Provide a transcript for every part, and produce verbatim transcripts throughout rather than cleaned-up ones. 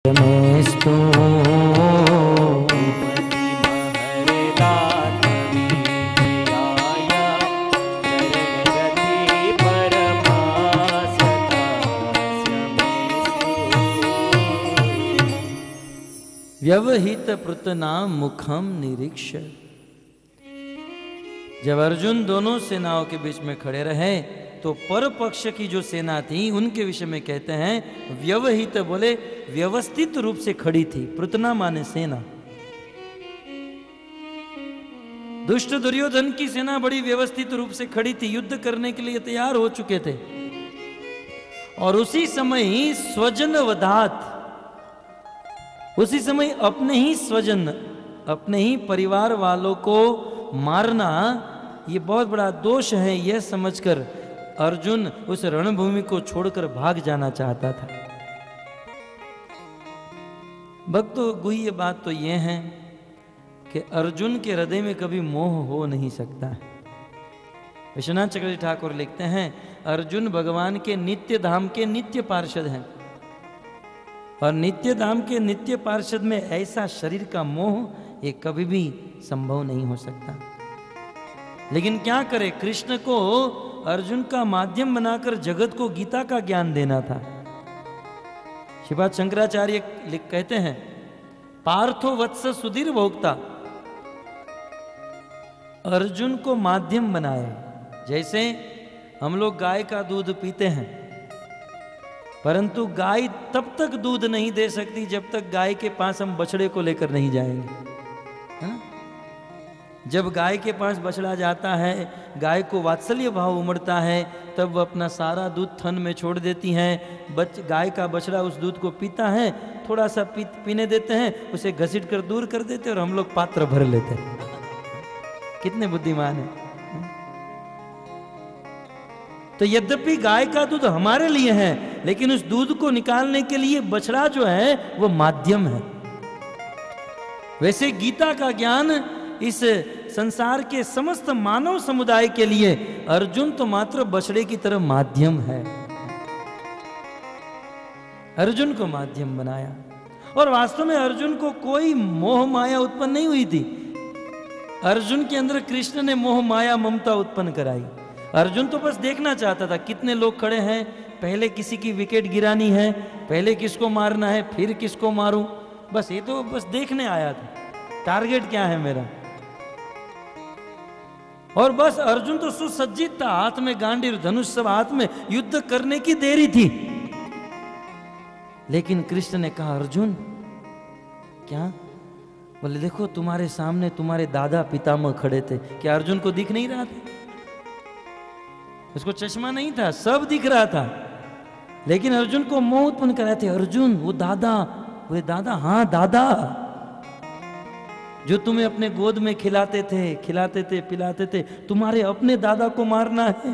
मेस्तु व्यवहित प्रतनाम मुखम निरीक्ष। जब अर्जुन दोनों सेनाओं के बीच में खड़े रहे तो पर पक्ष की जो सेना थी उनके विषय में कहते हैं व्यवहित बोले व्यवस्थित रूप से खड़ी थी। प्रतना माने सेना। दुष्ट दुर्योधन की सेना बड़ी व्यवस्थित रूप से खड़ी थी, युद्ध करने के लिए तैयार हो चुके थे। और उसी समय ही स्वजन वधात, उसी समय अपने ही स्वजन, अपने ही परिवार वालों को मारना ये बहुत बड़ा दोष है, यह समझकर अर्जुन उस रणभूमि को छोड़कर भाग जाना चाहता था। भक्तों, गुह्य बात तो यह है कि अर्जुन के हृदय में कभी मोह हो नहीं सकता है। विश्वनाथ चक्रवर्ती ठाकुर लिखते हैं अर्जुन भगवान के नित्य धाम के नित्य पार्षद हैं, और नित्य धाम के नित्य पार्षद में ऐसा शरीर का मोह ये कभी भी संभव नहीं हो सकता। लेकिन क्या करे, कृष्ण को अर्जुन का माध्यम बनाकर जगत को गीता का ज्ञान देना था। श्रीपाद शंकराचार्य लिख कहते हैं पार्थो वत्स सुधीर भोक्ता, अर्जुन को माध्यम बनाया। जैसे हम लोग गाय का दूध पीते हैं, परंतु गाय तब तक दूध नहीं दे सकती जब तक गाय के पास हम बछड़े को लेकर नहीं जाएंगे, है ना? जब गाय के पास बछड़ा जाता है, गाय को वात्सल्य भाव उमड़ता है, तब वह अपना सारा दूध थन में छोड़ देती हैं। बच गाय का बछड़ा उस दूध को पीता है, थोड़ा सा पी, पीने देते हैं, उसे घसीट कर दूर कर देते हैं और हम लोग पात्र भर लेते हैं। कितने बुद्धिमान है। तो यद्यपि गाय का दूध हमारे लिए है, लेकिन उस दूध को निकालने के लिए बछड़ा जो है वो माध्यम है। वैसे गीता का ज्ञान इस संसार के समस्त मानव समुदाय के लिए अर्जुन तो मात्र बछड़े की तरह माध्यम है। अर्जुन को माध्यम बनाया, और वास्तव में अर्जुन को कोई मोह माया उत्पन्न नहीं हुई थी। अर्जुन के अंदर कृष्ण ने मोह माया ममता उत्पन्न कराई। अर्जुन तो बस देखना चाहता था कितने लोग खड़े हैं, पहले किसी की विकेट गिरानी है, पहले किसको मारना है, फिर किसको मारूं, बस ये तो बस देखने आया था, टारगेट क्या है मेरा। और बस अर्जुन तो सुसज्जित था, हाथ में गांडीव धनुष सब हाथ में, युद्ध करने की देरी थी। लेकिन कृष्ण ने कहा अर्जुन क्या? बोले देखो तुम्हारे सामने तुम्हारे दादा पितामह खड़े थे। क्या अर्जुन को दिख नहीं रहा था? उसको चश्मा नहीं था, सब दिख रहा था, लेकिन अर्जुन को मोह उत्पन्न कर रहे थे। अर्जुन वो दादा, वो दादा, हाँ दादा, जो तुम्हें अपने गोद में खिलाते थे खिलाते थे पिलाते थे, तुम्हारे अपने दादा को मारना है।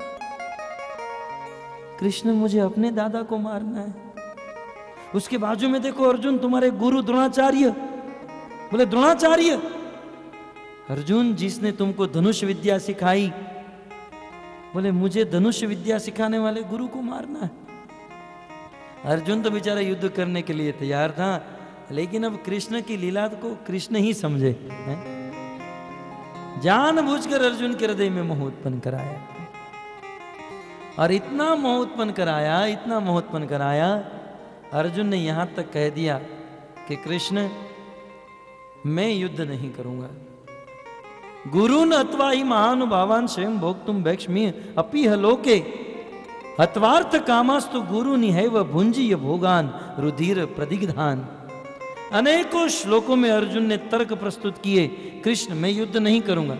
कृष्ण मुझे अपने दादा को मारना है। उसके बाजू में देखो अर्जुन तुम्हारे गुरु द्रोणाचार्य। बोले द्रोणाचार्य? अर्जुन जिसने तुमको धनुष विद्या सिखाई। बोले मुझे धनुष विद्या सिखाने वाले गुरु को मारना है। अर्जुन तो बेचारा युद्ध करने के लिए तैयार था, लेकिन अब कृष्ण की लीला को कृष्ण ही समझे हैं? जानबूझकर अर्जुन के हृदय में मोह उत्पन्न कराया, और इतना मोह उत्पन्न कराया, इतना मोह उत्पन्न कराया, अर्जुन ने यहां तक कह दिया कि कृष्ण मैं युद्ध नहीं करूंगा। गुरुन अत्वा ही महानुभावान स्वयं भोक्तुम भैक्ष्मी अपि हलोके हत्वार्थ कामास्तु गुरु निहैव भुंजीय भोगान रुधिर प्रदिग्धान। अनेकों श्लोकों में अर्जुन ने तर्क प्रस्तुत किए, कृष्ण मैं युद्ध नहीं करूंगा,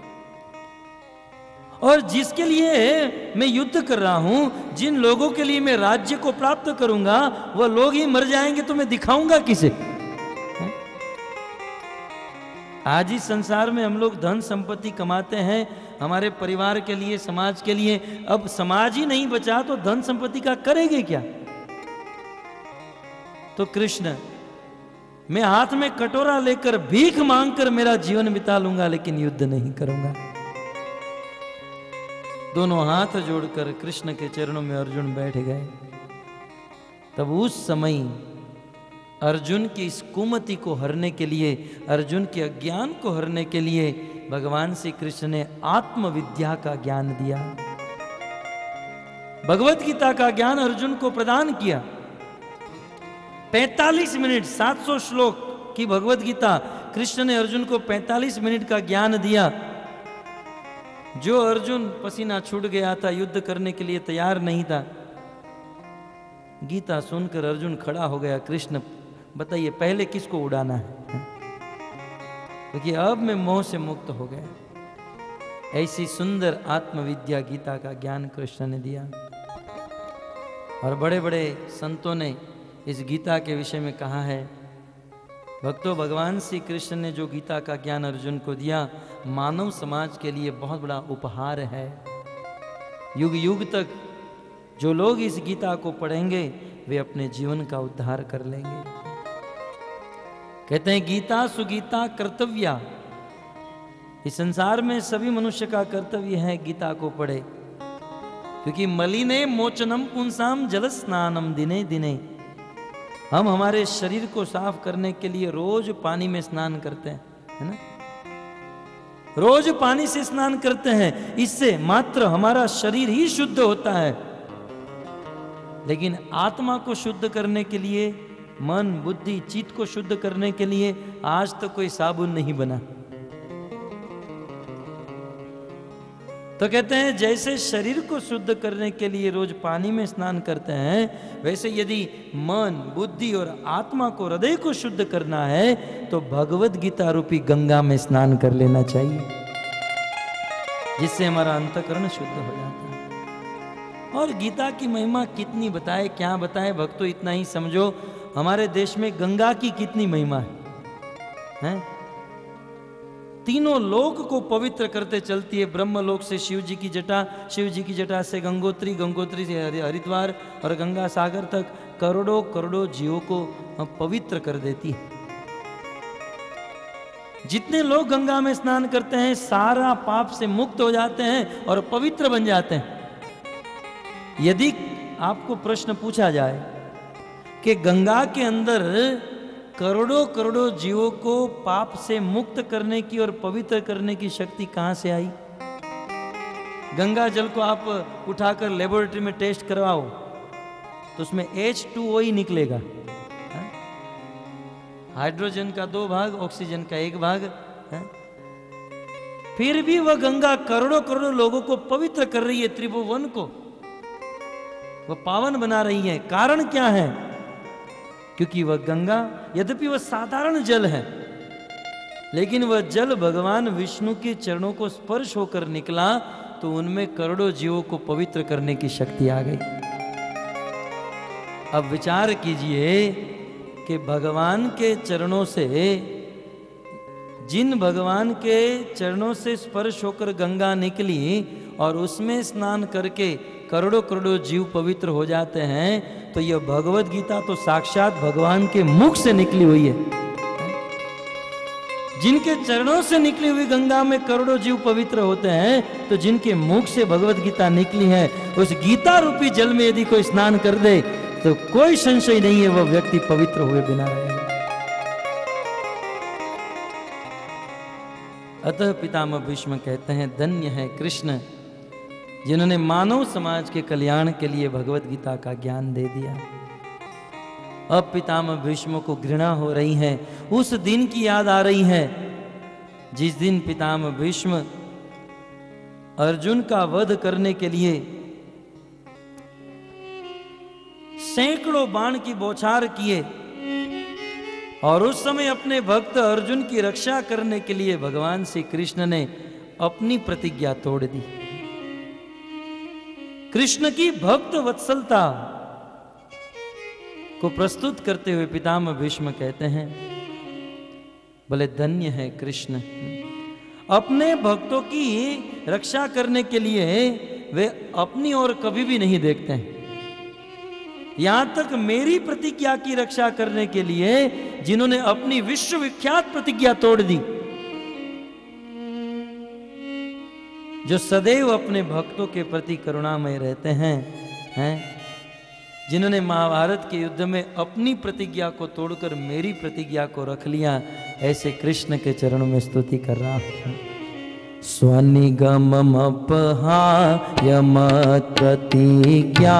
और जिसके लिए मैं युद्ध कर रहा हूं, जिन लोगों के लिए मैं राज्य को प्राप्त करूंगा, वह लोग ही मर जाएंगे तो मैं दिखाऊंगा किसे? आज इस संसार में हम लोग धन संपत्ति कमाते हैं हमारे परिवार के लिए, समाज के लिए। अब समाज ही नहीं बचा तो धन संपत्ति का करेंगे क्या? तो कृष्ण मैं हाथ में कटोरा लेकर भीख मांगकर मेरा जीवन बिता लूंगा, लेकिन युद्ध नहीं करूंगा। दोनों हाथ जोड़कर कृष्ण के चरणों में अर्जुन बैठ गए। तब उस समय अर्जुन की इस कुमति को हरने के लिए, अर्जुन के अज्ञान को हरने के लिए भगवान श्री कृष्ण ने आत्मविद्या का ज्ञान दिया, भगवत गीता का ज्ञान अर्जुन को प्रदान किया। पैंतालीस मिनट सात सौ श्लोक की भगवत गीता कृष्ण ने अर्जुन को पैंतालीस मिनट का ज्ञान दिया। जो अर्जुन पसीना छूट गया था, युद्ध करने के लिए तैयार नहीं था, गीता सुनकर अर्जुन खड़ा हो गया। कृष्ण बताइए पहले किसको उड़ाना है, क्योंकि अब मैं मोह से मुक्त हो गया। ऐसी सुंदर आत्मविद्या गीता का ज्ञान कृष्ण ने दिया। और बड़े बड़े संतों ने इस गीता के विषय में कहा है, भक्तों, भगवान श्री कृष्ण ने जो गीता का ज्ञान अर्जुन को दिया, मानव समाज के लिए बहुत बड़ा उपहार है। युग युग तक जो लोग इस गीता को पढ़ेंगे वे अपने जीवन का उद्धार कर लेंगे। कहते हैं गीता सुगीता कर्तव्या, इस संसार में सभी मनुष्य का कर्तव्य है गीता को पढ़े, क्योंकि मलिने मोचनम पुंसाम जल स्नानम दिने दिने। हम हमारे शरीर को साफ करने के लिए रोज पानी में स्नान करते हैं, है ना, रोज पानी से स्नान करते हैं, इससे मात्र हमारा शरीर ही शुद्ध होता है। लेकिन आत्मा को शुद्ध करने के लिए, मन बुद्धि चित्त को शुद्ध करने के लिए आज तक तो कोई साबुन नहीं बना। तो कहते हैं जैसे शरीर को शुद्ध करने के लिए रोज पानी में स्नान करते हैं, वैसे यदि मन बुद्धि और आत्मा को, हृदय को शुद्ध करना है तो भगवत गीता रूपी गंगा में स्नान कर लेना चाहिए, जिससे हमारा अंतःकरण शुद्ध हो जाता है। और गीता की महिमा कितनी बताए, क्या बताए भक्तों, इतना ही समझो, हमारे देश में गंगा की कितनी महिमा है, हैं? तीनों लोक को पवित्र करते चलती है। ब्रह्म लोक से शिव जी की जटा, शिव जी की जटा से गंगोत्री, गंगोत्री से हरिद्वार और गंगा सागर तक करोड़ों करोड़ों जीवों को पवित्र कर देती है। जितने लोग गंगा में स्नान करते हैं सारा पाप से मुक्त हो जाते हैं और पवित्र बन जाते हैं। यदि आपको प्रश्न पूछा जाए कि गंगा के अंदर करोड़ों करोड़ों जीवों को पाप से मुक्त करने की और पवित्र करने की शक्ति कहां से आई? गंगा जल को आप उठाकर लेबोरेटरी में टेस्ट करवाओ तो उसमें एच टू ओ ही निकलेगा, है? हाइड्रोजन का दो भाग, ऑक्सीजन का एक भाग, है? फिर भी वह गंगा करोड़ों करोड़ों लोगों को पवित्र कर रही है, त्रिभुवन को वह पावन बना रही है। कारण क्या है? क्योंकि वह गंगा, यद्यपि वह साधारण जल है, लेकिन वह जल भगवान विष्णु के चरणों को स्पर्श होकर निकला तो उनमें करोड़ों जीवों को पवित्र करने की शक्ति आ गई। अब विचार कीजिए कि भगवान के चरणों से, जिन भगवान के चरणों से स्पर्श होकर गंगा निकली और उसमें स्नान करके करोड़ों करोड़ों जीव पवित्र हो जाते हैं, तो यह भगवत गीता तो साक्षात भगवान के मुख से निकली हुई है। जिनके चरणों से निकली हुई गंगा में करोड़ों जीव पवित्र होते हैं, तो जिनके मुख से भगवत गीता निकली है, उस गीता रूपी जल में यदि कोई स्नान कर दे तो कोई संशय नहीं है वह व्यक्ति पवित्र हुए बिना रहेगा। अतः पितामह भीष्म कहते हैं, धन्य है कृष्ण जिन्होंने मानव समाज के कल्याण के लिए भगवत गीता का ज्ञान दे दिया। अब पितामह भीष्म को घृणा हो रही है, उस दिन की याद आ रही है जिस दिन पितामह भीष्म अर्जुन का वध करने के लिए सैकड़ों बाण की बौछार किए और उस समय अपने भक्त अर्जुन की रक्षा करने के लिए भगवान श्री कृष्ण ने अपनी प्रतिज्ञा तोड़ दी। कृष्ण की भक्त वत्सलता को प्रस्तुत करते हुए पितामह भीष्म कहते हैं, बोले धन्य है कृष्ण, अपने भक्तों की रक्षा करने के लिए वे अपनी ओर कभी भी नहीं देखते हैं। यहां तक मेरी प्रतिज्ञा की रक्षा करने के लिए जिन्होंने अपनी विश्वविख्यात प्रतिज्ञा तोड़ दी, जो सदैव अपने भक्तों के प्रति करुणामय रहते हैं, हैं? जिन्होंने महाभारत के युद्ध में अपनी प्रतिज्ञा को तोड़कर मेरी प्रतिज्ञा को रख लिया, ऐसे कृष्ण के चरणों में स्तुति कर रहा हूं। स्वनिगममपहायमत्प्रतिज्ञा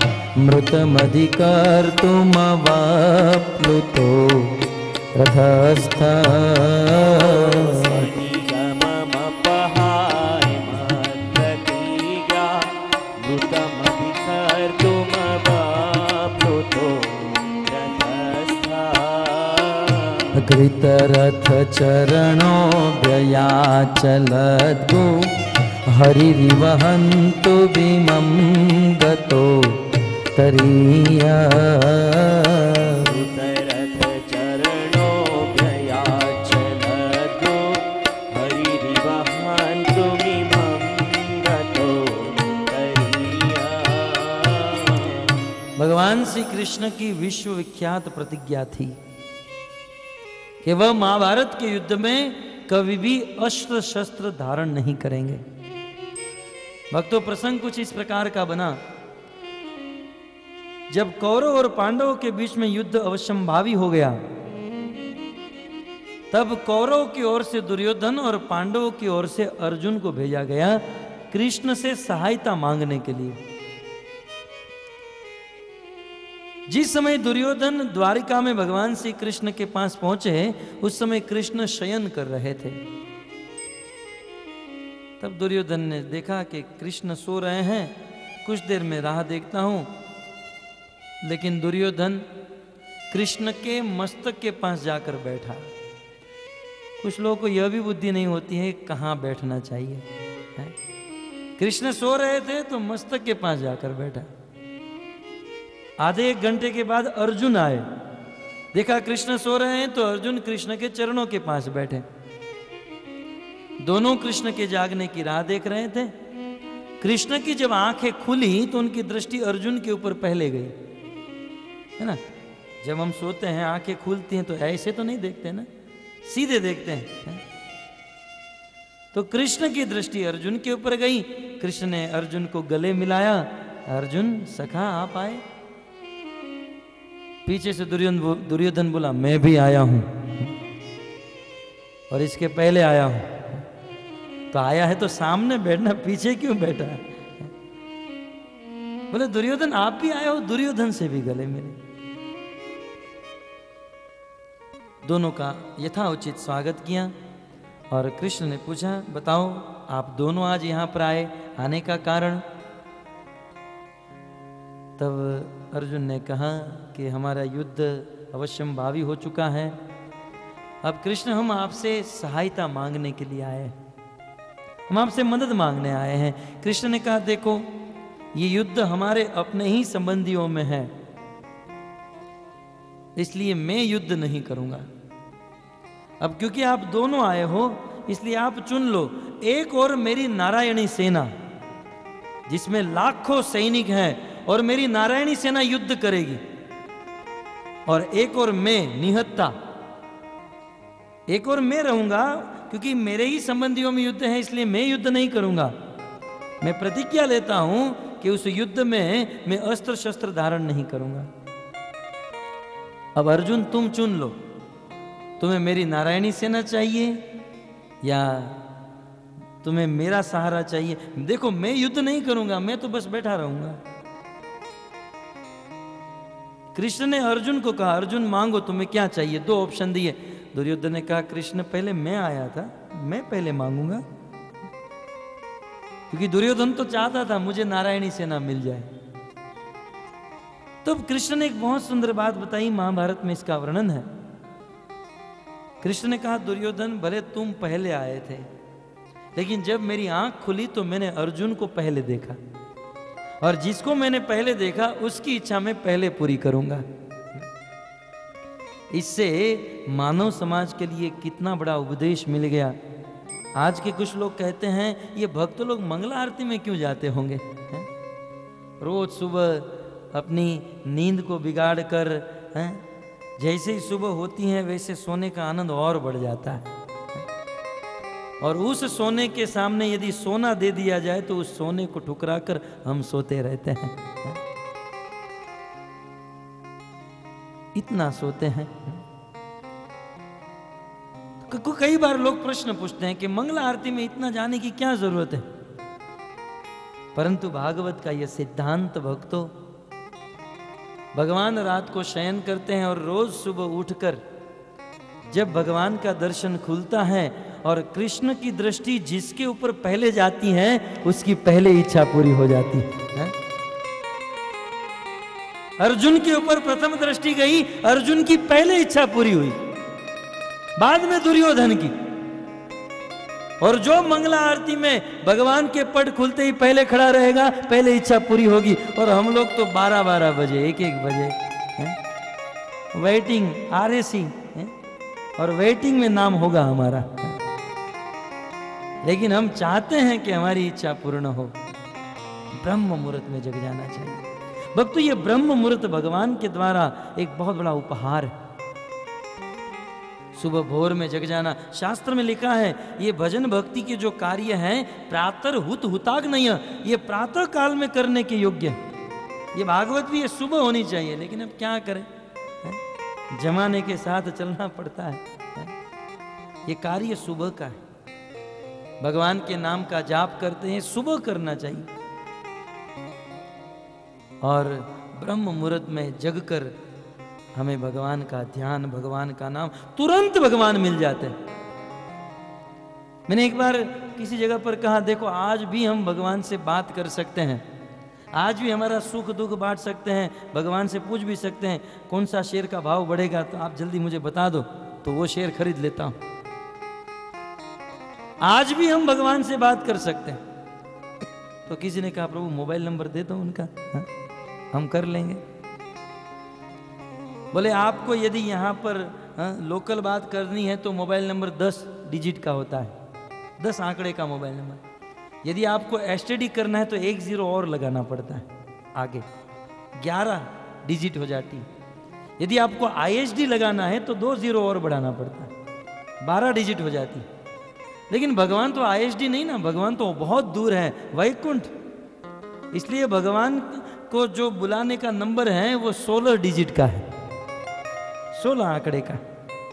मृतमधिकर्तुमवाप्लुतो रथस्थ। कृतरथ चरणो व्ययाचलद्गो हरिरिवहन्तु विमं गतो तरीया। कृतरथ चरणो व्ययाचलद्गो हरिरिवहन्तु विमं गतो तरीया। भगवान श्री कृष्ण की विश्वविख्यात प्रतिज्ञा थी कि वह महाभारत के युद्ध में कभी भी अस्त्र शस्त्र धारण नहीं करेंगे। भक्तों, प्रसंग कुछ इस प्रकार का बना। जब कौरव और पांडवों के बीच में युद्ध अवश्यंभावी हो गया, तब कौरव की ओर से दुर्योधन और पांडवों की ओर से अर्जुन को भेजा गया कृष्ण से सहायता मांगने के लिए। जिस समय दुर्योधन द्वारिका में भगवान श्री कृष्ण के पास पहुंचे, उस समय कृष्ण शयन कर रहे थे। तब दुर्योधन ने देखा कि कृष्ण सो रहे हैं, कुछ देर में राह देखता हूं। लेकिन दुर्योधन कृष्ण के मस्तक के पास जाकर बैठा। कुछ लोगों को यह भी बुद्धि नहीं होती है कहां बैठना चाहिए है? कृष्ण सो रहे थे तो मस्तक के पास जाकर बैठा। आधे एक घंटे के बाद अर्जुन आए, देखा कृष्ण सो रहे हैं तो अर्जुन कृष्ण के चरणों के पास बैठे। दोनों कृष्ण के जागने की राह देख रहे थे। कृष्ण की जब आंखें खुली तो उनकी दृष्टि अर्जुन के ऊपर पहले गई, है ना। जब हम सोते हैं आंखें खुलती हैं तो ऐसे तो नहीं देखते ना, सीधे देखते हैं है? तो कृष्ण की दृष्टि अर्जुन के ऊपर गई। कृष्ण ने अर्जुन को गले मिलाया। अर्जुन सखा आप आए। पीछे से दुर्योधन दुर्योधन बोला मैं भी आया हूं, और इसके पहले आया हूं। तो आया है तो सामने बैठना, पीछे क्यों बैठा है? बोले दुर्योधन आप भी आए हो। दुर्योधन से भी गले मिले। दोनों का यथाउचित स्वागत किया और कृष्ण ने पूछा बताओ आप दोनों आज यहां पर आए, आने का कारण? तब अर्जुन ने कहा कि हमारा युद्ध अवश्यंभावी हो चुका है। अब कृष्ण हम आपसे सहायता मांगने के लिए आए, हम आपसे मदद मांगने आए हैं। कृष्ण ने कहा देखो ये युद्ध हमारे अपने ही संबंधियों में है, इसलिए मैं युद्ध नहीं करूंगा। अब क्योंकि आप दोनों आए हो इसलिए आप चुन लो। एक और मेरी नारायणी सेना जिसमें लाखों सैनिक हैं और मेरी नारायणी सेना युद्ध करेगी, और एक और मैं निहत्ता, एक और मैं रहूंगा क्योंकि मेरे ही संबंधियों में युद्ध है, इसलिए मैं युद्ध नहीं करूंगा। मैं प्रतिज्ञा लेता हूं कि उस युद्ध में मैं अस्त्र शस्त्र धारण नहीं करूंगा। अब अर्जुन तुम चुन लो, तुम्हें मेरी नारायणी सेना चाहिए या तुम्हें मेरा सहारा चाहिए। देखो मैं युद्ध नहीं करूंगा, मैं तो बस बैठा रहूंगा। कृष्ण ने अर्जुन को कहा अर्जुन मांगो तुम्हें क्या चाहिए। दो ऑप्शन दिए। दुर्योधन ने कहा कृष्ण पहले मैं आया था, मैं पहले मांगूंगा, क्योंकि दुर्योधन तो चाहता था मुझे नारायणी सेना मिल जाए। तो कृष्ण ने एक बहुत सुंदर बात बताई, महाभारत में इसका वर्णन है। कृष्ण ने कहा दुर्योधन भले तुम पहले आए थे, लेकिन जब मेरी आंख खुली तो मैंने अर्जुन को पहले देखा, और जिसको मैंने पहले देखा उसकी इच्छा मैं पहले पूरी करूंगा। इससे मानव समाज के लिए कितना बड़ा उपदेश मिल गया। आज के कुछ लोग कहते हैं ये भक्त लोग मंगला आरती में क्यों जाते होंगे, है? रोज सुबह अपनी नींद को बिगाड़ कर, है? जैसे ही सुबह होती है वैसे सोने का आनंद और बढ़ जाता है, और उस सोने के सामने यदि सोना दे दिया जाए तो उस सोने को ठुकरा कर हम सोते रहते हैं। इतना सोते हैं। कई बार लोग प्रश्न पूछते हैं कि मंगला आरती में इतना जाने की क्या जरूरत है, परंतु भागवत का यह सिद्धांत भक्तों, भगवान रात को शयन करते हैं और रोज सुबह उठकर जब भगवान का दर्शन खुलता है और कृष्ण की दृष्टि जिसके ऊपर पहले जाती है उसकी पहले इच्छा पूरी हो जाती है। अर्जुन के ऊपर प्रथम दृष्टि गई, अर्जुन की पहले इच्छा पूरी हुई, बाद में दुर्योधन की। और जो मंगला आरती में भगवान के पट खुलते ही पहले खड़ा रहेगा, पहले इच्छा पूरी होगी। और हम लोग तो बारह बारह बजे, एक एक बजे है? वेटिंग, आरएसी है? और वेटिंग में नाम होगा हमारा। लेकिन हम चाहते हैं कि हमारी इच्छा पूर्ण हो। ब्रह्म मुहूर्त में जग जाना चाहिए भक्तों। ये ब्रह्म मुहूर्त भगवान के द्वारा एक बहुत बड़ा उपहार है। सुबह भोर में जग जाना, शास्त्र में लिखा है ये भजन भक्ति के जो कार्य हैं प्रातः हुत हुताग नहीं है, ये प्रातः काल में करने के योग्य है। ये भागवत भी ये सुबह होनी चाहिए, लेकिन अब क्या करें, है? जमाने के साथ चलना पड़ता है, है? ये कार्य सुबह का है। भगवान के नाम का जाप करते हैं, सुबह करना चाहिए। और ब्रह्म मुहूर्त में जगकर हमें भगवान का ध्यान, भगवान का नाम, तुरंत भगवान मिल जाते हैं। मैंने एक बार किसी जगह पर कहा, देखो आज भी हम भगवान से बात कर सकते हैं, आज भी हमारा सुख दुख बांट सकते हैं, भगवान से पूछ भी सकते हैं कौन सा शेयर का भाव बढ़ेगा तो आप जल्दी मुझे बता दो, तो वो शेयर खरीद लेता हूं। आज भी हम भगवान से बात कर सकते हैं। तो किसी ने कहा प्रभु मोबाइल नंबर दे दो उनका, हा? हम कर लेंगे। बोले आपको यदि यहाँ पर हा, लोकल बात करनी है तो मोबाइल नंबर दस डिजिट का होता है, दस आंकड़े का मोबाइल नंबर। यदि आपको एसटीडी करना है तो एक जीरो और लगाना पड़ता है आगे, ग्यारह डिजिट हो जाती है। यदि आपको आईएसडी लगाना है तो दो जीरो और बढ़ाना पड़ता है, बारह डिजिट हो जाती है। लेकिन भगवान तो आईएसडी नहीं ना, भगवान तो बहुत दूर है, वैकुंठ। इसलिए भगवान को जो बुलाने का नंबर है वो सोलह डिजिट का है, सोलह आंकड़े का।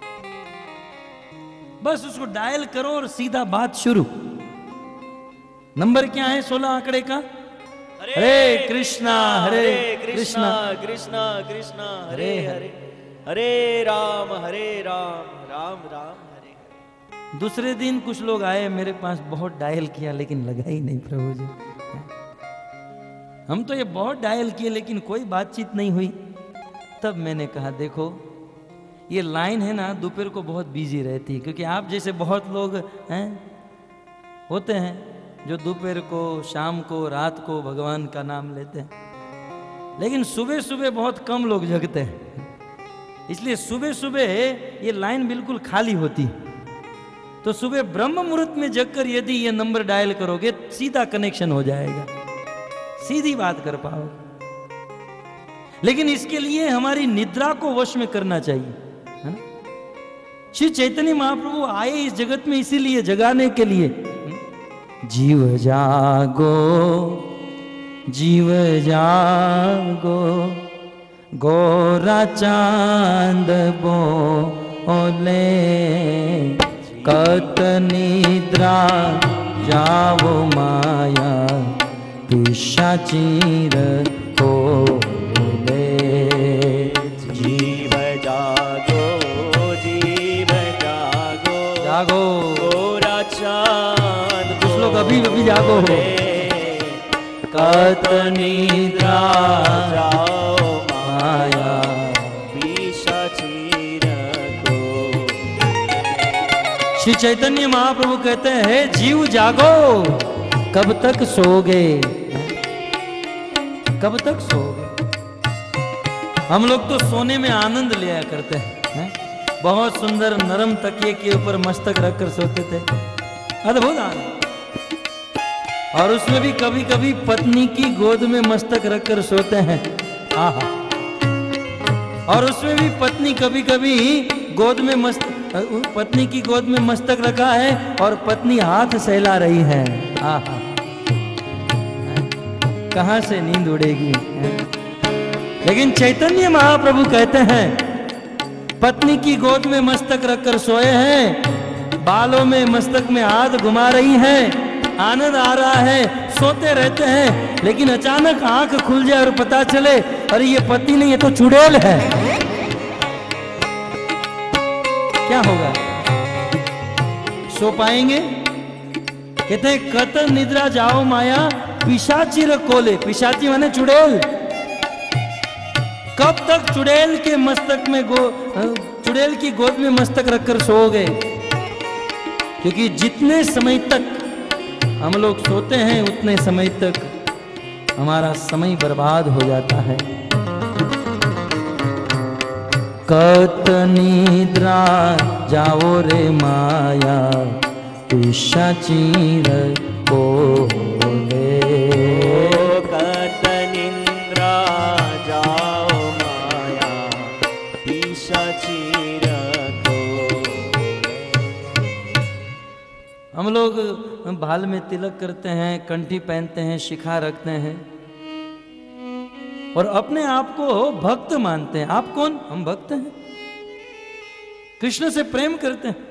बस उसको डायल करो और सीधा बात शुरू। नंबर क्या है सोलह आंकड़े का? हरे कृष्णा हरे कृष्णा कृष्णा कृष्णा हरे हरे, हरे राम हरे राम राम राम हरे हरे। दूसरे दिन कुछ लोग आए मेरे पास, बहुत डायल किया लेकिन लगा ही नहीं प्रभु जी। हम तो ये बहुत डायल किए लेकिन कोई बातचीत नहीं हुई। तब मैंने कहा देखो ये लाइन है ना दोपहर को बहुत बिजी रहती है, क्योंकि आप जैसे बहुत लोग हैं होते हैं जो दोपहर को, शाम को, रात को भगवान का नाम लेते हैं, लेकिन सुबह सुबह बहुत कम लोग जगते हैं। इसलिए सुबह सुबह ये लाइन बिल्कुल खाली होती है। तो सुबह ब्रह्म मुहूर्त में जगकर यदि ये नंबर डायल करोगे सीधा कनेक्शन हो जाएगा, सीधी बात कर पाओगे। लेकिन इसके लिए हमारी निद्रा को वश में करना चाहिए, है ना? श्री चैतन्य महाप्रभु आए इस जगत में इसीलिए, जगाने के लिए। जीव जागो जीव जागो गोरा चांद बोले, कत निद्रा जाओ माया पिशाचीर को ले। जीव जागो जीव जागो जागो गोरा चांद, कुछ लोग अभी अभी जागो। कत निद्रा जाओ माया पिशाचीर को। श्री चैतन्य महाप्रभु कहते हैं जीव जागो, कब तक सोओगे, कब तक सोओगे। हम लोग तो सोने में आनंद लिया करते हैं, है? बहुत सुंदर नरम तकिए के ऊपर मस्तक रखकर सोते थे, अद्भुत आनंद। और उसमें भी कभी कभी पत्नी की गोद में मस्तक रखकर सोते हैं, आहा। और उसमें भी पत्नी कभी कभी गोद में मस्त पत्नी की गोद में मस्तक रखा है और पत्नी हाथ सहला रही है, आहा। कहां से नींद उड़ेगी। लेकिन चैतन्य महाप्रभु कहते हैं पत्नी की गोद में मस्तक रखकर सोए हैं, बालों में मस्तक में हाथ घुमा रही हैं, आनंद आ रहा है, सोते रहते हैं, लेकिन अचानक आंख खुल जाए और पता चले अरे ये पति नहीं, ये तो चुड़ैल है, क्या होगा? सो पाएंगे? कहते हैं कत निद्रा जाओ माया पिशाची रखोले। पिशाची माने चुड़ैल। कब तक चुड़ैल के मस्तक में गो चुड़ैल की गोद में मस्तक रखकर सोओगे? क्योंकि जितने समय तक हम लोग सोते हैं उतने समय तक हमारा समय बर्बाद हो जाता है। कत निद्रा जाओ रे माया पिशाची रखोले। कत निद्रा जाओ माया पिशाची रखोले। हम लोग बाल में तिलक करते हैं, कंठी पहनते हैं, शिखा रखते हैं और अपने आप को भक्त मानते हैं। आप कौन? हम भक्त हैं, कृष्ण से प्रेम करते हैं।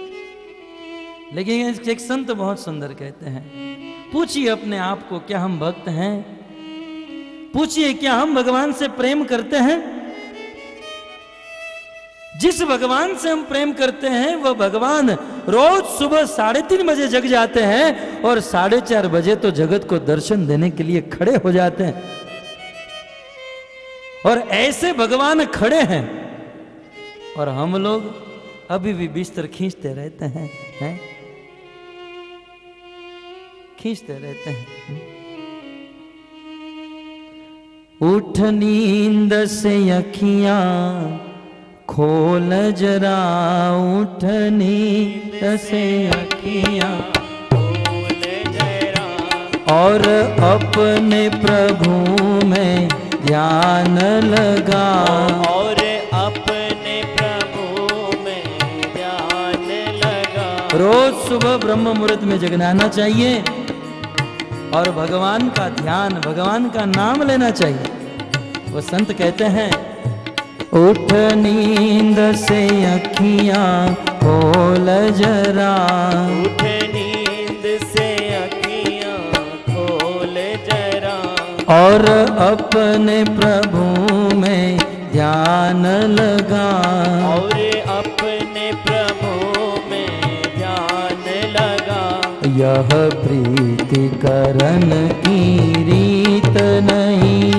लेकिन एक संत बहुत सुंदर कहते हैं, पूछिए अपने आप को, क्या हम भक्त हैं? पूछिए क्या हम भगवान से प्रेम करते हैं? जिस भगवान से हम प्रेम करते हैं वह भगवान रोज सुबह साढ़े तीन बजे जग जाते हैं और साढ़े चार बजे तो जगत को दर्शन देने के लिए खड़े हो जाते हैं। और ऐसे भगवान खड़े हैं और हम लोग अभी भी बिस्तर खींचते रहते हैं, हैं? खींचते रहते हैं। उठ नींद से अखियां खोल जरा, उठ नींद से अखियां खोल जरा, और अपने प्रभु में ध्यान लगा, और अपने प्रभु में ध्यान लगा। रोज सुबह ब्रह्म मुहूर्त में जगना चाहिए और भगवान का ध्यान, भगवान का नाम लेना चाहिए। वो संत कहते हैं, उठ नींद से अखियां खोल जरा, उठ नींद से अखियां खोल जरा, और अपने प्रभु में ध्यान लगा, और अपने प्रभु में ध्यान लगा। यह प्रीति करन की रीत नहीं।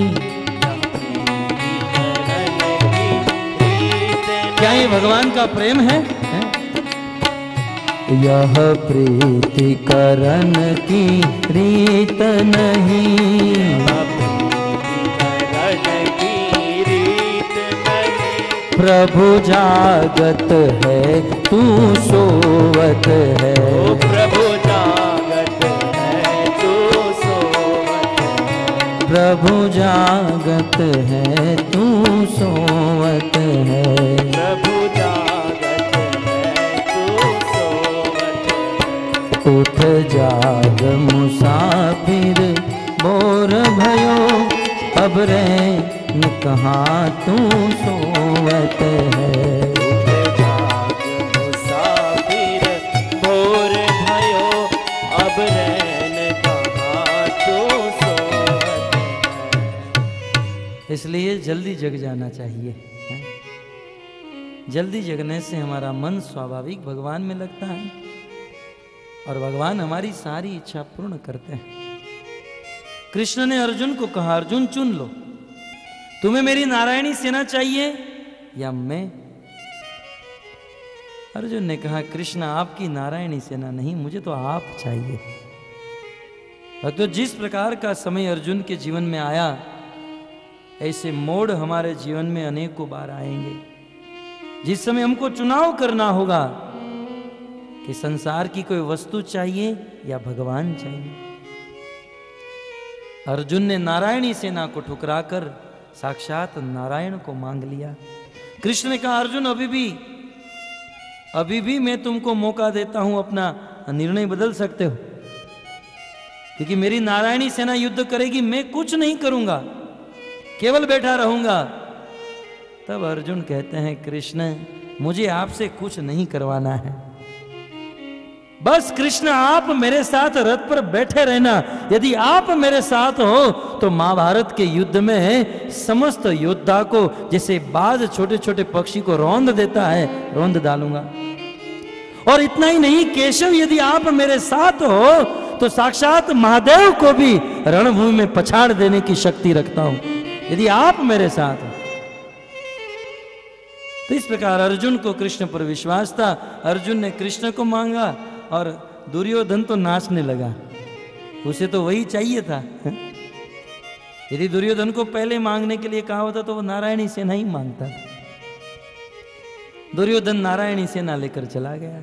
क्या ये भगवान का प्रेम है, है? यह प्रीति करन की रीत नहीं, प्रभु जागत है तू सोवत है, प्रभु जागत है तू सोवत है, प्रभु जागत है तू सोवत है, प्रभु जागत है तू सोवत है। उठ जाग मुसाफिर बोर भयो, अब रे न कहाँ तू सोवत है। उठ जाग मुसाफिर बोर भयो, अब रैन कहाँ तू सोवत है। इसलिए जल्दी जग जाना चाहिए, है? जल्दी जगने से हमारा मन स्वाभाविक भगवान में लगता है और भगवान हमारी सारी इच्छा पूर्ण करते हैं। कृष्ण ने अर्जुन को कहा, अर्जुन चुन लो, तुम्हें मेरी नारायणी सेना चाहिए या मैं? अर्जुन ने कहा, कृष्ण आपकी नारायणी सेना नहीं, मुझे तो आप चाहिए। तो जिस प्रकार का समय अर्जुन के जीवन में आया, ऐसे मोड़ हमारे जीवन में अनेकों बार आएंगे, जिस समय हमको चुनाव करना होगा कि संसार की कोई वस्तु चाहिए या भगवान चाहिए। अर्जुन ने नारायणी सेना को ठुकराकर साक्षात नारायण को मांग लिया। कृष्ण ने कहा, अर्जुन अभी भी अभी भी मैं तुमको मौका देता हूं, अपना निर्णय बदल सकते हो, क्योंकि मेरी नारायणी सेना युद्ध करेगी, मैं कुछ नहीं करूंगा, केवल बैठा रहूंगा। तब अर्जुन कहते हैं कृष्ण मुझे आपसे कुछ नहीं करवाना है, बस कृष्ण आप मेरे साथ रथ पर बैठे रहना। यदि आप मेरे साथ हो तो महाभारत के युद्ध में समस्त योद्धा को जैसे बाज छोटे छोटे पक्षी को रौंद देता है रौंद डालूंगा। और इतना ही नहीं, केशव यदि आप मेरे साथ हो तो साक्षात महादेव को भी रणभूमि में पछाड़ देने की शक्ति रखता हूं, यदि आप मेरे साथ हो। तो इस प्रकार अर्जुन को कृष्ण पर विश्वास था। अर्जुन ने कृष्ण को मांगा और दुर्योधन तो नाचने लगा, उसे तो वही चाहिए था। यदि दुर्योधन को पहले मांगने के लिए कहा होता तो वो नारायणी सेना ही मांगता था। दुर्योधन नारायणी सेना लेकर चला गया।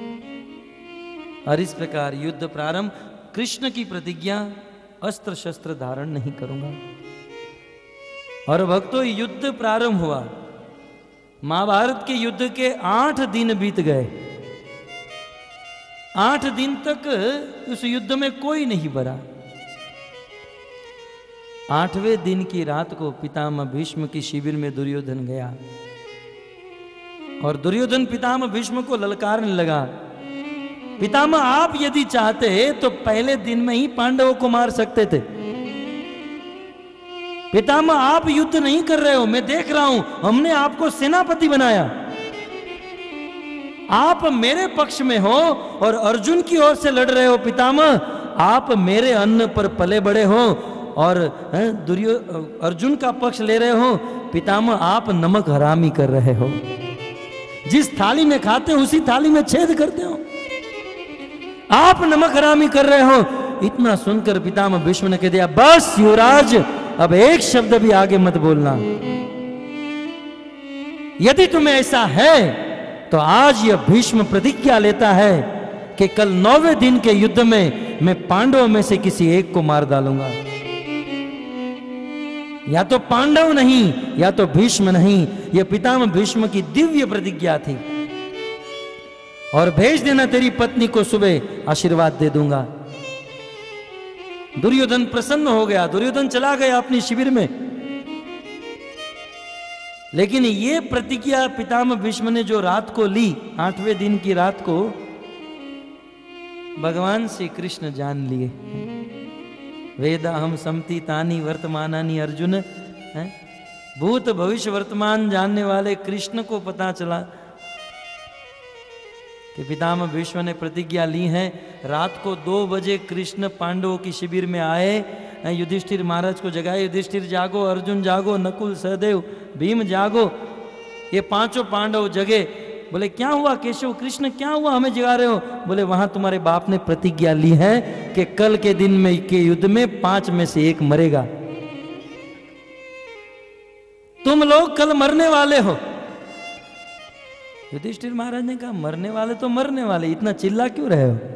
और इस प्रकार युद्ध प्रारंभ। कृष्ण की प्रतिज्ञा अस्त्र शस्त्र धारण नहीं करूंगा। और भक्तों युद्ध प्रारंभ हुआ। महाभारत के युद्ध के आठ दिन बीत गए। आठ दिन तक उस युद्ध में कोई नहीं मरा। आठवें दिन की रात को पितामह भीष्म की शिविर में दुर्योधन गया और दुर्योधन पितामह भीष्म को ललकारने लगा, पितामह आप यदि चाहते तो पहले दिन में ही पांडवों को मार सकते थे। पितामह आप युद्ध नहीं कर रहे हो, मैं देख रहा हूं, हमने आपको सेनापति बनाया, आप मेरे पक्ष में हो और अर्जुन की ओर से लड़ रहे हो। पितामह आप मेरे अन्न पर पले बड़े हो और दुर्यो अर्जुन का पक्ष ले रहे हो। पितामह आप नमक हरामी कर रहे हो, जिस थाली में खाते हो उसी थाली में छेद करते हो, आप नमक हरामी कर रहे हो। इतना सुनकर पितामह भीष्म ने कह दिया, बस युवराज अब एक शब्द भी आगे मत बोलना। यदि तुम्हें ऐसा है तो आज यह भीष्म प्रतिज्ञा लेता है कि कल नौवें दिन के युद्ध में मैं पांडवों में से किसी एक को मार डालूंगा। या तो पांडव नहीं या तो भीष्म नहीं, यह पितामह भीष्म की दिव्य प्रतिज्ञा थी। और भेज देना तेरी पत्नी को, सुबह आशीर्वाद दे दूंगा। दुर्योधन प्रसन्न हो गया, दुर्योधन चला गया अपनी शिविर में। लेकिन ये प्रतिज्ञा पितामह भीष्म ने जो रात को ली, आठवें दिन की रात को, भगवान श्री कृष्ण जान लिए। वेदा हम समति तानी वर्तमानानी अर्जुन, है? भूत भविष्य वर्तमान जानने वाले कृष्ण को पता चला कि पितामह भीष्म ने प्रतिज्ञा ली है। रात को दो बजे कृष्ण पांडवों की शिविर में आए, युधिष्ठिर महाराज को जगाए, युधिष्ठिर जागो, अर्जुन जागो, नकुल सहदेव भीम जागो। ये पांचों पांडव जगे। बोले क्या हुआ केशव, कृष्ण क्या हुआ, हमें जगा रहे हो? बोले वहां तुम्हारे बाप ने प्रतिज्ञा ली है कि कल के दिन में के युद्ध में पांच में से एक मरेगा। तुम लोग कल मरने वाले हो। युधिष्ठिर महाराज ने कहा मरने वाले तो मरने वाले, इतना चिल्ला क्यों रहे हो?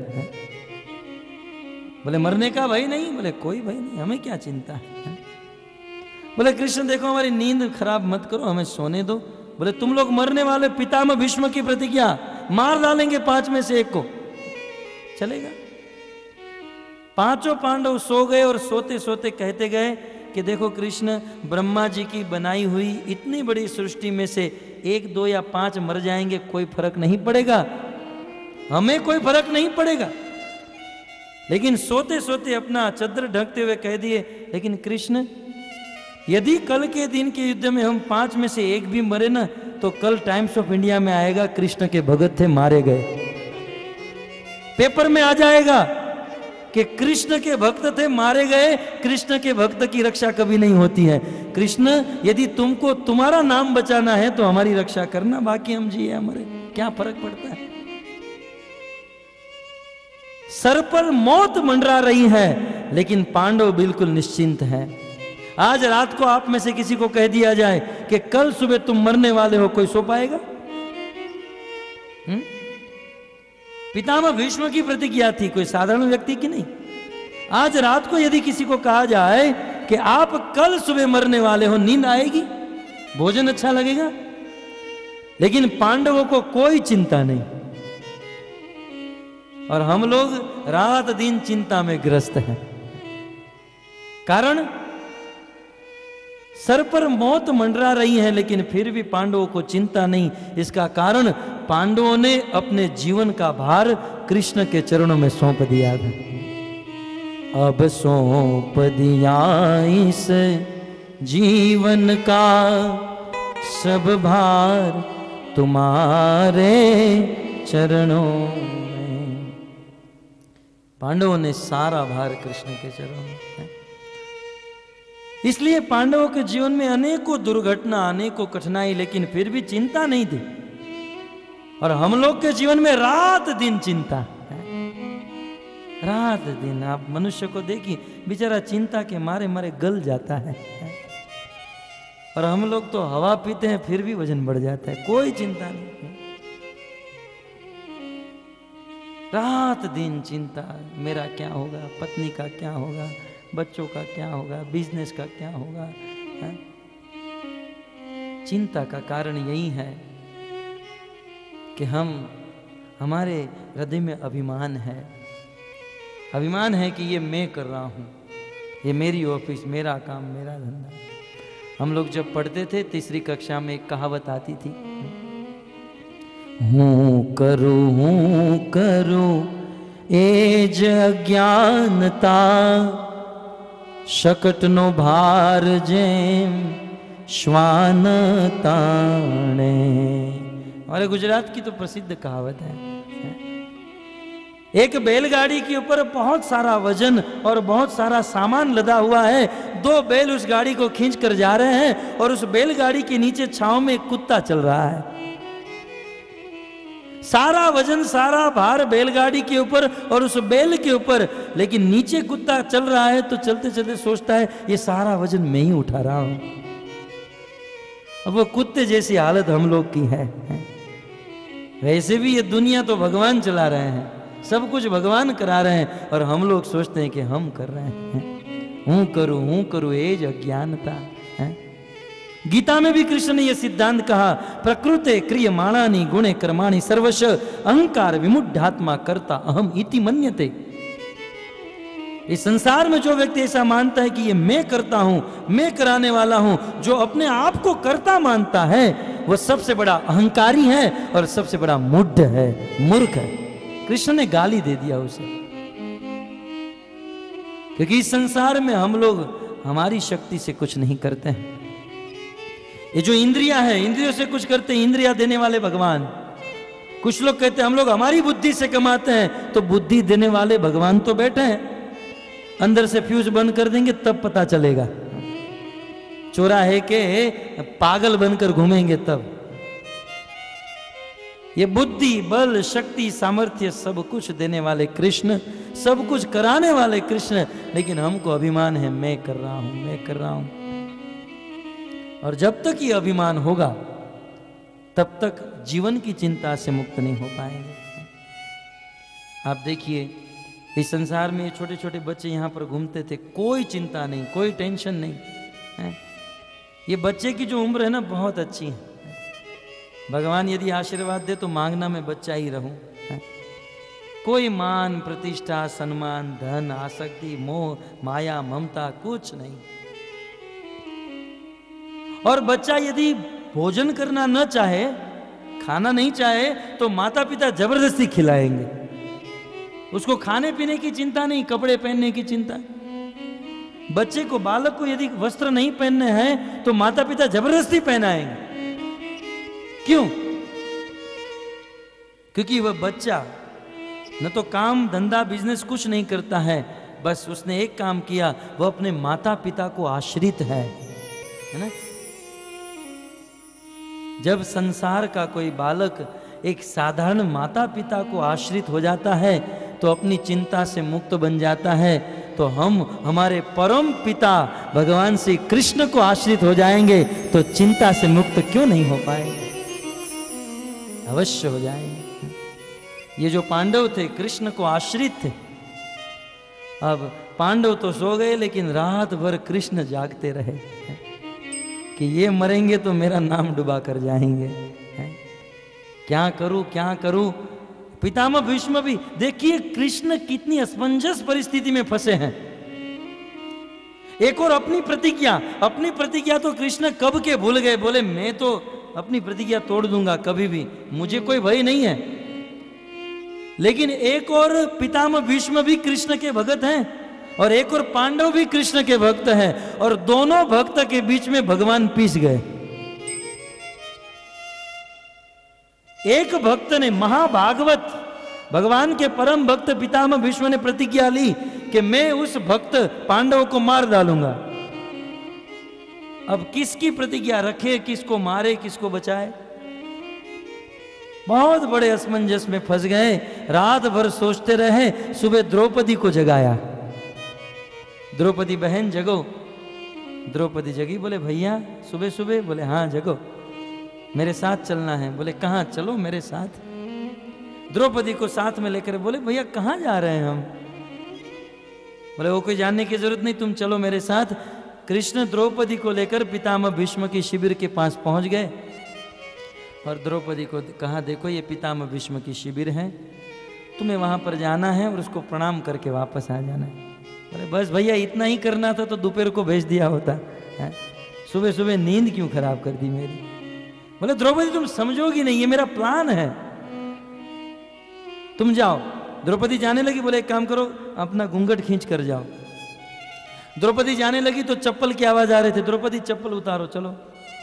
बोले मरने का भय नहीं। बोले कोई भय नहीं, हमें क्या चिंता है। बोले कृष्ण देखो हमारी नींद खराब मत करो, हमें सोने दो। बोले तुम लोग मरने वाले, पितामह भीष्म की प्रतिज्ञा, मार डालेंगे पांच में से एक को, चलेगा? पांचों पांडव सो गए और सोते सोते कहते गए कि देखो कृष्ण, ब्रह्मा जी की बनाई हुई इतनी बड़ी सृष्टि में से एक दो या पांच मर जाएंगे, कोई फर्क नहीं पड़ेगा, हमें कोई फर्क नहीं पड़ेगा। लेकिन सोते सोते अपना चद्र ढकते हुए कह दिए, लेकिन कृष्ण यदि कल के दिन के युद्ध में हम पांच में से एक भी मरे ना, तो कल टाइम्स ऑफ इंडिया में आएगा कृष्ण के भगत थे मारे गए, पेपर में आ जाएगा कि कृष्ण के भक्त थे मारे गए। कृष्ण के भक्त की रक्षा कभी नहीं होती है। कृष्ण यदि तुमको तुम्हारा नाम बचाना है तो हमारी रक्षा करना, बाकी हम जिए हमारे क्या फर्क पड़ता है। सर पर मौत मंडरा रही है लेकिन पांडव बिल्कुल निश्चिंत हैं। आज रात को आप में से किसी को कह दिया जाए कि कल सुबह तुम मरने वाले हो, कोई सो पाएगा? हुँ? पितामह भीष्म की प्रतिज्ञा थी, कोई साधारण व्यक्ति की नहीं। आज रात को यदि किसी को कहा जाए कि आप कल सुबह मरने वाले हो, नींद आएगी, भोजन अच्छा लगेगा? लेकिन पांडवों को कोई चिंता नहीं और हम लोग रात दिन चिंता में ग्रस्त हैं। कारण सर पर मौत मंडरा रही है, लेकिन फिर भी पांडवों को चिंता नहीं। इसका कारण पांडवों ने अपने जीवन का भार कृष्ण के चरणों में सौंप दिया था। अब सौंप दिया इस जीवन का सब भार तुम्हारे चरणों में। पांडवों ने सारा भार कृष्ण के चरणों में है। इसलिए पांडवों के जीवन में अनेकों दुर्घटना, अनेकों कठिनाई, लेकिन फिर भी चिंता नहीं थी। और हम लोग के जीवन में रात दिन चिंता है, रात दिन। आप मनुष्य को देखिए, बेचारा चिंता के मारे मारे गल जाता है। और हम लोग तो हवा पीते हैं फिर भी वजन बढ़ जाता है, कोई चिंता नहीं। रात दिन चिंता, मेरा क्या होगा, पत्नी का क्या होगा, बच्चों का क्या होगा, बिजनेस का क्या होगा है? चिंता का कारण यही है कि हम हमारे हृदय में अभिमान है। अभिमान है कि ये मैं कर रहा हूँ, ये मेरी ऑफिस, मेरा काम, मेरा धंधा। हम लोग जब पढ़ते थे तीसरी कक्षा में एक कहावत आती थी, हूँ करूँ हूँ करूँ एज अज्ञानता, शकट नो भार जेम श्वान ताणे। हमारे गुजरात की तो प्रसिद्ध कहावत है। एक बैलगाड़ी के ऊपर बहुत सारा वजन और बहुत सारा सामान लदा हुआ है। दो बैल उस गाड़ी को खींच कर जा रहे हैं और उस बैलगाड़ी के नीचे छांव में एक कुत्ता चल रहा है। सारा वजन, सारा भार बैलगाड़ी के ऊपर और उस बैल के ऊपर, लेकिन नीचे कुत्ता चल रहा है तो चलते चलते सोचता है ये सारा वजन मैं ही उठा रहा हूं। अब वो कुत्ते जैसी हालत हम लोग की है। वैसे भी ये दुनिया तो भगवान चला रहे हैं, सब कुछ भगवान करा रहे हैं, और हम लोग सोचते हैं कि हम कर रहे हैं। हूं करूं हूं करूं एज अज्ञानता है। गीता में भी कृष्ण ने यह सिद्धांत कहा, प्रकृते क्रियमाणानि गुणे कर्माणि सर्वश अहंकार विमुढ़ात्मा कर्ता अहम इति मन्यते। इस संसार में जो व्यक्ति ऐसा मानता है कि ये मैं करता हूं, मैं कराने वाला हूं, जो अपने आप को कर्ता मानता है, वह सबसे बड़ा अहंकारी है और सबसे बड़ा मूढ़ है, मूर्ख है। कृष्ण ने गाली दे दिया उसे, क्योंकि इस संसार में हम लोग हमारी शक्ति से कुछ नहीं करते हैं। ये जो इंद्रियां है, इंद्रियों से कुछ करते हैं, इंद्रियां देने वाले भगवान। कुछ लोग कहते हैं हम लोग हमारी बुद्धि से कमाते हैं, तो बुद्धि देने वाले भगवान तो बैठे हैं। अंदर से फ्यूज बंद कर देंगे तब पता चलेगा, चौराहे के पागल बनकर घूमेंगे तब। ये बुद्धि, बल, शक्ति, सामर्थ्य सब कुछ देने वाले कृष्ण, सब कुछ कराने वाले कृष्ण, लेकिन हमको अभिमान है मैं कर रहा हूं, मैं कर रहा हूं। और जब तक ये अभिमान होगा तब तक जीवन की चिंता से मुक्त नहीं हो पाएंगे। आप देखिए इस संसार में ये छोटे छोटे बच्चे यहाँ पर घूमते थे, कोई चिंता नहीं, कोई टेंशन नहीं है। ये बच्चे की जो उम्र है ना बहुत अच्छी है। भगवान यदि आशीर्वाद दे तो मांगना मैं बच्चा ही रहूं है। कोई मान, प्रतिष्ठा, सम्मान, धन, आसक्ति, मोह, माया, ममता कुछ नहीं। और बच्चा यदि भोजन करना न चाहे, खाना नहीं चाहे, तो माता पिता जबरदस्ती खिलाएंगे। उसको खाने पीने की चिंता नहीं, कपड़े पहनने की चिंता। बच्चे को, बालक को यदि वस्त्र नहीं पहनने हैं तो माता पिता जबरदस्ती पहनाएंगे। क्यों? क्योंकि वह बच्चा न तो काम धंधा बिजनेस कुछ नहीं करता है, बस उसने एक काम किया, वह अपने माता पिता को आश्रित है, है ना। जब संसार का कोई बालक एक साधारण माता पिता को आश्रित हो जाता है तो अपनी चिंता से मुक्त बन जाता है, तो हम हमारे परम पिता भगवान श्री कृष्ण को आश्रित हो जाएंगे तो चिंता से मुक्त क्यों नहीं हो पाएंगे? अवश्य हो जाएंगे। ये जो पांडव थे कृष्ण को आश्रित थे। अब पांडव तो सो गए, लेकिन रात भर कृष्ण जागते रहे कि ये मरेंगे तो मेरा नाम डुबा कर जाएंगे, क्या करूं क्या करूं। पितामह भीष्म भी देखिए कृष्ण कितनी असमंजस परिस्थिति में फंसे हैं। एक और अपनी प्रतिज्ञा, अपनी प्रतिज्ञा तो कृष्ण कब के भूल गए, बोले मैं तो अपनी प्रतिज्ञा तोड़ दूंगा कभी भी, मुझे कोई भय नहीं है। लेकिन एक और पितामह भीष्म भी कृष्ण के भक्त हैं और एक और पांडव भी कृष्ण के भक्त हैं, और दोनों भक्त के बीच में भगवान पीस गए। एक भक्त ने, महाभागवत भगवान के परम भक्त पितामह भीष्म ने प्रतिज्ञा ली कि मैं उस भक्त पांडव को मार डालूंगा। अब किसकी प्रतिज्ञा रखे, किसको मारे, किसको बचाए? बहुत बड़े असमंजस में फंस गए। रात भर सोचते रहे, सुबह द्रौपदी को जगाया। द्रौपदी बहन जगो। द्रौपदी जगी, बोले भैया सुबह सुबह, बोले हाँ जगो, मेरे साथ चलना है। बोले कहाँ? चलो मेरे साथ। द्रौपदी को साथ में लेकर बोले भैया कहाँ जा रहे हैं हम? बोले वो कोई जानने की जरूरत नहीं, तुम चलो मेरे साथ। कृष्ण द्रौपदी को लेकर पितामह भीष्म की शिविर के पास पहुंच गए और द्रौपदी को कहा देखो ये पितामह भीष्म की शिविर है, तुम्हें वहां पर जाना है और उसको प्रणाम करके वापस आ जाना है। बोले बस भैया इतना ही करना था तो दोपहर को भेज दिया होता है, सुबह सुबह नींद क्यों खराब कर दी मेरी? बोले द्रौपदी तुम समझोगी नहीं, ये मेरा प्लान है, तुम जाओ। द्रौपदी जाने लगी। बोले एक काम करो, अपना घूंघट खींच कर जाओ। द्रौपदी जाने लगी तो चप्पल की आवाज आ रही थी, द्रौपदी चप्पल उतारो चलो।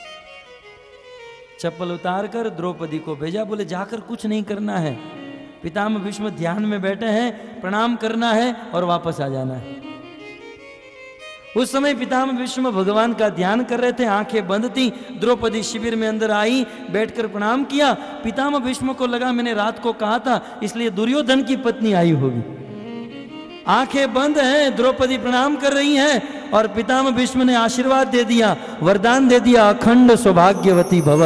चप्पल उतार कर द्रौपदी को भेजा। बोले जाकर कुछ नहीं करना है, पितामह भीष्म ध्यान में बैठे हैं, प्रणाम करना है और वापस आ जाना है। उस समय पितामह भीष्म भगवान का ध्यान कर रहे थे, आंखें बंद थी। द्रौपदी शिविर में अंदर आई, बैठकर प्रणाम किया। पितामह भीष्म को लगा मैंने रात को कहा था, इसलिए दुर्योधन की पत्नी आई होगी। आंखें बंद हैं, द्रौपदी प्रणाम कर रही हैं और पितामह भीष्म ने आशीर्वाद दे दिया, वरदान दे दिया, अखंड सौभाग्यवती भव।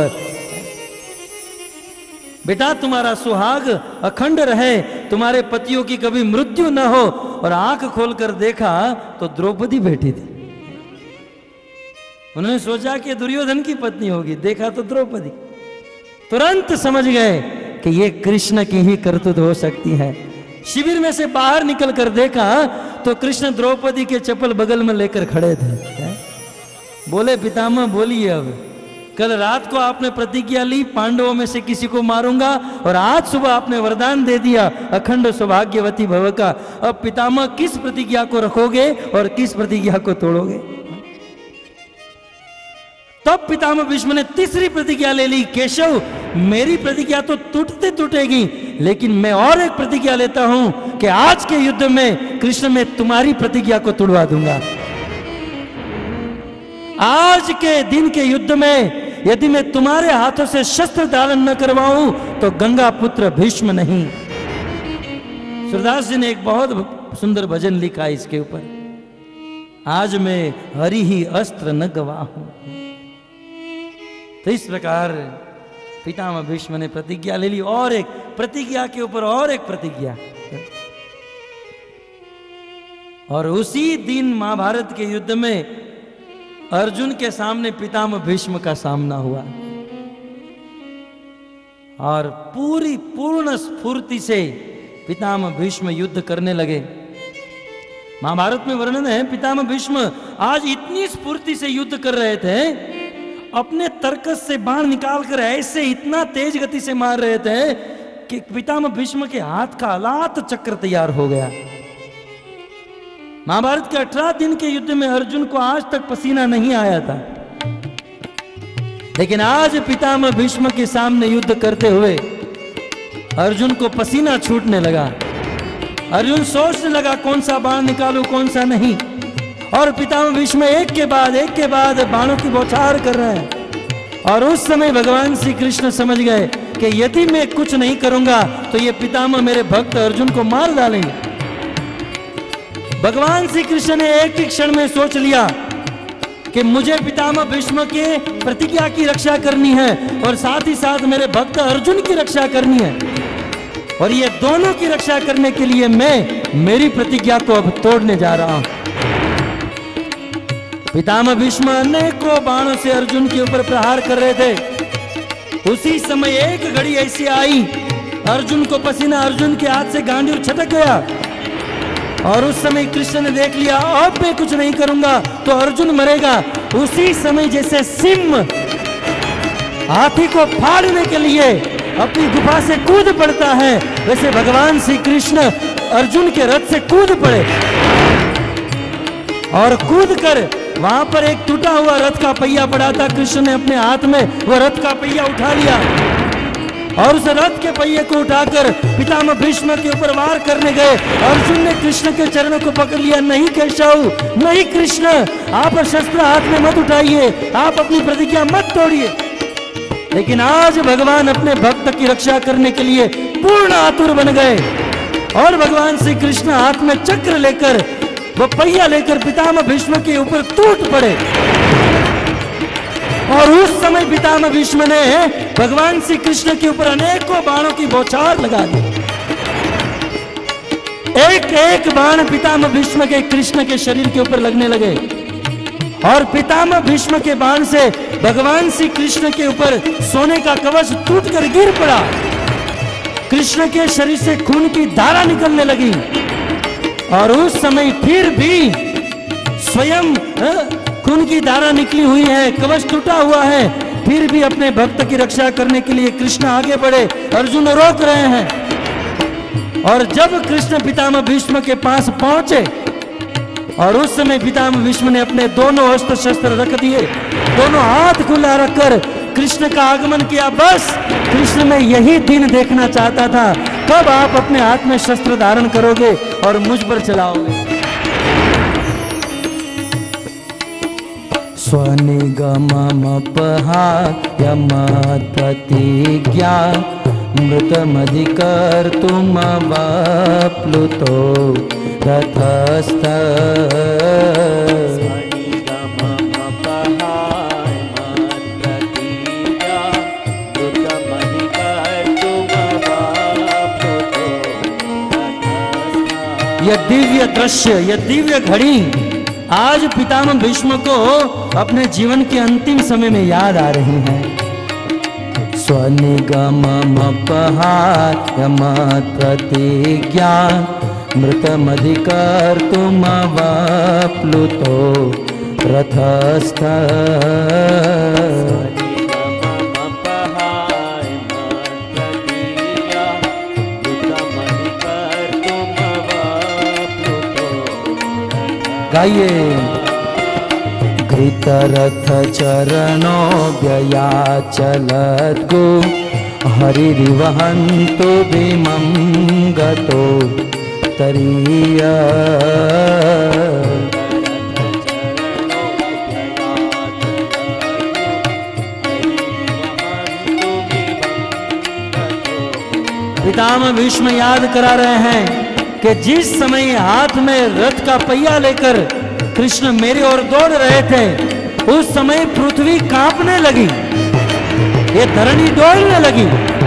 बेटा तुम्हारा सुहाग अखंड रहे, तुम्हारे पतियों की कभी मृत्यु न हो। और आंख खोलकर देखा तो द्रौपदी बैठी थी। उन्होंने सोचा कि दुर्योधन की पत्नी होगी, देखा तो द्रौपदी। तुरंत समझ गए कि ये कृष्ण की ही करतूत हो सकती है। शिविर में से बाहर निकल कर देखा तो कृष्ण द्रौपदी के चप्पल बगल में लेकर खड़े थे। बोले पितामह बोलिए, अब कल रात को आपने प्रतिज्ञा ली पांडवों में से किसी को मारूंगा और आज सुबह आपने वरदान दे दिया अखंड सौभाग्यवती भव का। अब पितामह किस प्रतिज्ञा को रखोगे और किस प्रतिज्ञा को तोड़ोगे? तब पितामह भीष्म ने तीसरी प्रतिज्ञा ले ली, केशव मेरी प्रतिज्ञा तो टूटते टूटेगी, लेकिन मैं और एक प्रतिज्ञा लेता हूं कि आज के युद्ध में कृष्ण मैं तुम्हारी प्रतिज्ञा को तोड़वा दूंगा। आज के दिन के युद्ध में यदि मैं तुम्हारे हाथों से शस्त्र धारण न करवाऊं तो गंगा पुत्र भीष्म नहीं। सूरदास जी ने एक बहुत सुंदर भजन लिखा इसके ऊपर, आज मैं हरि ही अस्त्र न गवाहूं। तो इस प्रकार पितामह भीष्म ने प्रतिज्ञा ले ली, और एक प्रतिज्ञा के ऊपर और एक प्रतिज्ञा। और उसी दिन महाभारत के युद्ध में अर्जुन के सामने पितामह भीष्म का सामना हुआ और पूरी पूर्ण स्फूर्ति से पितामह भीष्म युद्ध करने लगे। महाभारत में वर्णन है पितामह भीष्म आज इतनी स्फूर्ति से युद्ध कर रहे थे, अपने तरकस से बाण निकालकर ऐसे इतना तेज गति से मार रहे थे कि पितामह भीष्म के हाथ का अलात चक्र तैयार हो गया। महाभारत के अठारह दिन के युद्ध में अर्जुन को आज तक पसीना नहीं आया था, लेकिन आज पितामह भीष्म के सामने युद्ध करते हुए अर्जुन को पसीना छूटने लगा। अर्जुन सोचने लगा कौन सा बाण निकालूं कौन सा नहीं, और पितामह भीष्म एक के बाद एक के बाद बाणों की बौछार कर रहे हैं। और उस समय भगवान श्री कृष्ण समझ गए कि यदि मैं कुछ नहीं करूंगा तो ये पितामह मेरे भक्त अर्जुन को मार डालेंगे। भगवान श्री कृष्ण ने एक ही क्षण में सोच लिया कि मुझे पितामह भीष्म के प्रतिज्ञा की रक्षा करनी है और साथ ही साथ मेरे भक्त अर्जुन की रक्षा करनी है, और ये दोनों की रक्षा करने के लिए मैं मेरी प्रतिज्ञा को अब तोड़ने जा रहा हूं। पितामह भीष्म अनेकों बाणों से अर्जुन के ऊपर प्रहार कर रहे थे। उसी समय एक घड़ी ऐसी आई, अर्जुन को पसीना अर्जुन के हाथ से गांडीव छटक गया। और उस समय कृष्ण ने देख लिया अब मैं कुछ नहीं करूंगा तो अर्जुन मरेगा। उसी समय जैसे सिंह हाथी को फाड़ने के लिए अपनी गुफा से कूद पड़ता है, वैसे भगवान श्री कृष्ण अर्जुन के रथ से कूद पड़े और कूद कर वहां पर एक टूटा हुआ रथ का पहिया पड़ा था। कृष्ण ने अपने हाथ में वह रथ का पहिया उठा लिया और उस रथ के पहिए को उठाकर पितामह भीष्म के ऊपर वार करने गए। अर्जुन ने कृष्ण के चरणों को पकड़ लिया, नहीं केशव, नहीं कृष्ण, आप शस्त्र हाथ में मत उठाइए, आप अपनी प्रतिज्ञा मत तोड़िए। लेकिन आज भगवान अपने भक्त की रक्षा करने के लिए पूर्ण आतुर बन गए और भगवान श्री कृष्ण हाथ में चक्र लेकर वो पहिया लेकर पितामह भीष्म के ऊपर टूट पड़े। और उस समय पितामह भीष्म ने भगवान श्री कृष्ण के ऊपर अनेकों बाणों की बौछार लगा दी। एक एक बाण पितामह भीष्म के कृष्ण के शरीर के ऊपर लगने लगे और पितामह भीष्म के बाण से भगवान श्री कृष्ण के ऊपर सोने का कवच टूटकर गिर पड़ा। कृष्ण के शरीर से खून की धारा निकलने लगी और उस समय फिर भी स्वयं खून की धारा निकली हुई है, कवच टूटा हुआ है, फिर भी अपने भक्त की रक्षा करने के लिए कृष्ण आगे बढ़े, अर्जुन रोक रहे हैं। और जब कृष्ण पितामह भीष्म के पास पहुंचे और उस समय पितामह भीष्म ने अपने दोनों अस्त्र शस्त्र रख दिए, दोनों हाथ खुला रखकर कृष्ण का आगमन किया। बस कृष्ण में यही दिन देखना चाहता था, कब आप अपने हाथ में शस्त्र धारण करोगे और मुझ पर चलाओगे। स्वनिगममपहा यमप्रतिज्ञा मृतमधिकर्तुमवाप्लुतो रथस्थ। यह दिव्य दृश्य, यह दिव्य घड़ी आज पितामह भीष्म को अपने जीवन के अंतिम समय में याद आ रही है। स्वनिगममपहायमप्रतिज्ञा मृतमधिकर्तुमवाप्लुतो रथस्थ। गाइए। घृतरथ चरणो व्ययाचलद्गो हरिरिवहन्तु भीमं गतो तरीय। पितामह भीष्म याद करा रहे हैं कि जिस समय हाथ में रथ का पहिया लेकर कृष्ण मेरी ओर दौड़ रहे थे, उस समय पृथ्वी कांपने लगी, ये धरणी डोलने लगी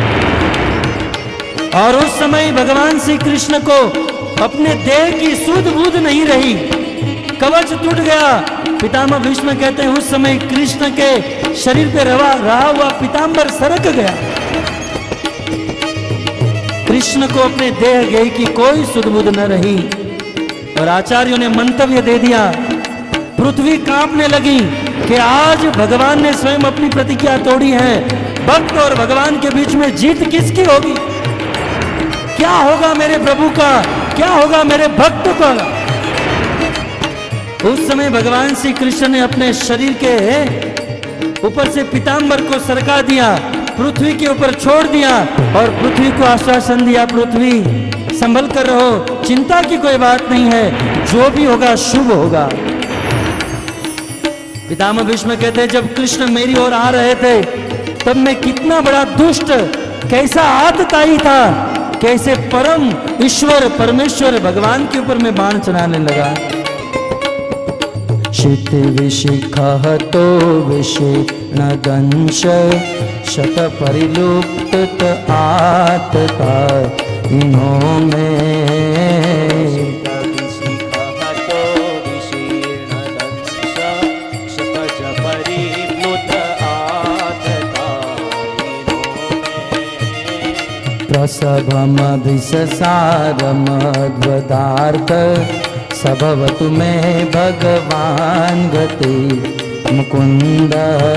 और उस समय भगवान श्री कृष्ण को अपने देह की सुध बुध नहीं रही, कवच टूट गया। पितामह भीष्म कहते हैं उस समय कृष्ण के शरीर पे रवा रहा हुआ पीताम्बर सरक गया। कृष्ण को अपने देह गेह की कोई सुध-बुध न रही और आचार्यों ने मंतव्य दे दिया, पृथ्वी कांपने लगी कि आज भगवान ने स्वयं अपनी प्रतिज्ञा तोड़ी है। भक्त और भगवान के बीच में जीत किसकी होगी? क्या होगा मेरे प्रभु का, क्या होगा मेरे भक्त का? उस समय भगवान श्री कृष्ण ने अपने शरीर के ऊपर से पीताम्बर को सरका दिया, पृथ्वी के ऊपर छोड़ दिया और पृथ्वी को आश्वासन दिया, पृथ्वी संभल कर रहो, चिंता की कोई बात नहीं है, जो भी होगा शुभ होगा। पितामह भीष्म कहते हैं जब कृष्ण मेरी ओर आ रहे थे तब मैं कितना बड़ा दुष्ट, कैसा आतताई था, कैसे परम ईश्वर परमेश्वर भगवान के ऊपर मैं बाण चलाने लगा। शिति विशिखहतो विषीर्णदंश शत परिलुप्त आतता इनो में। प्रसभमभिषसारमद्वदार्थ सभवतु मे भगवान गति मुकुंद।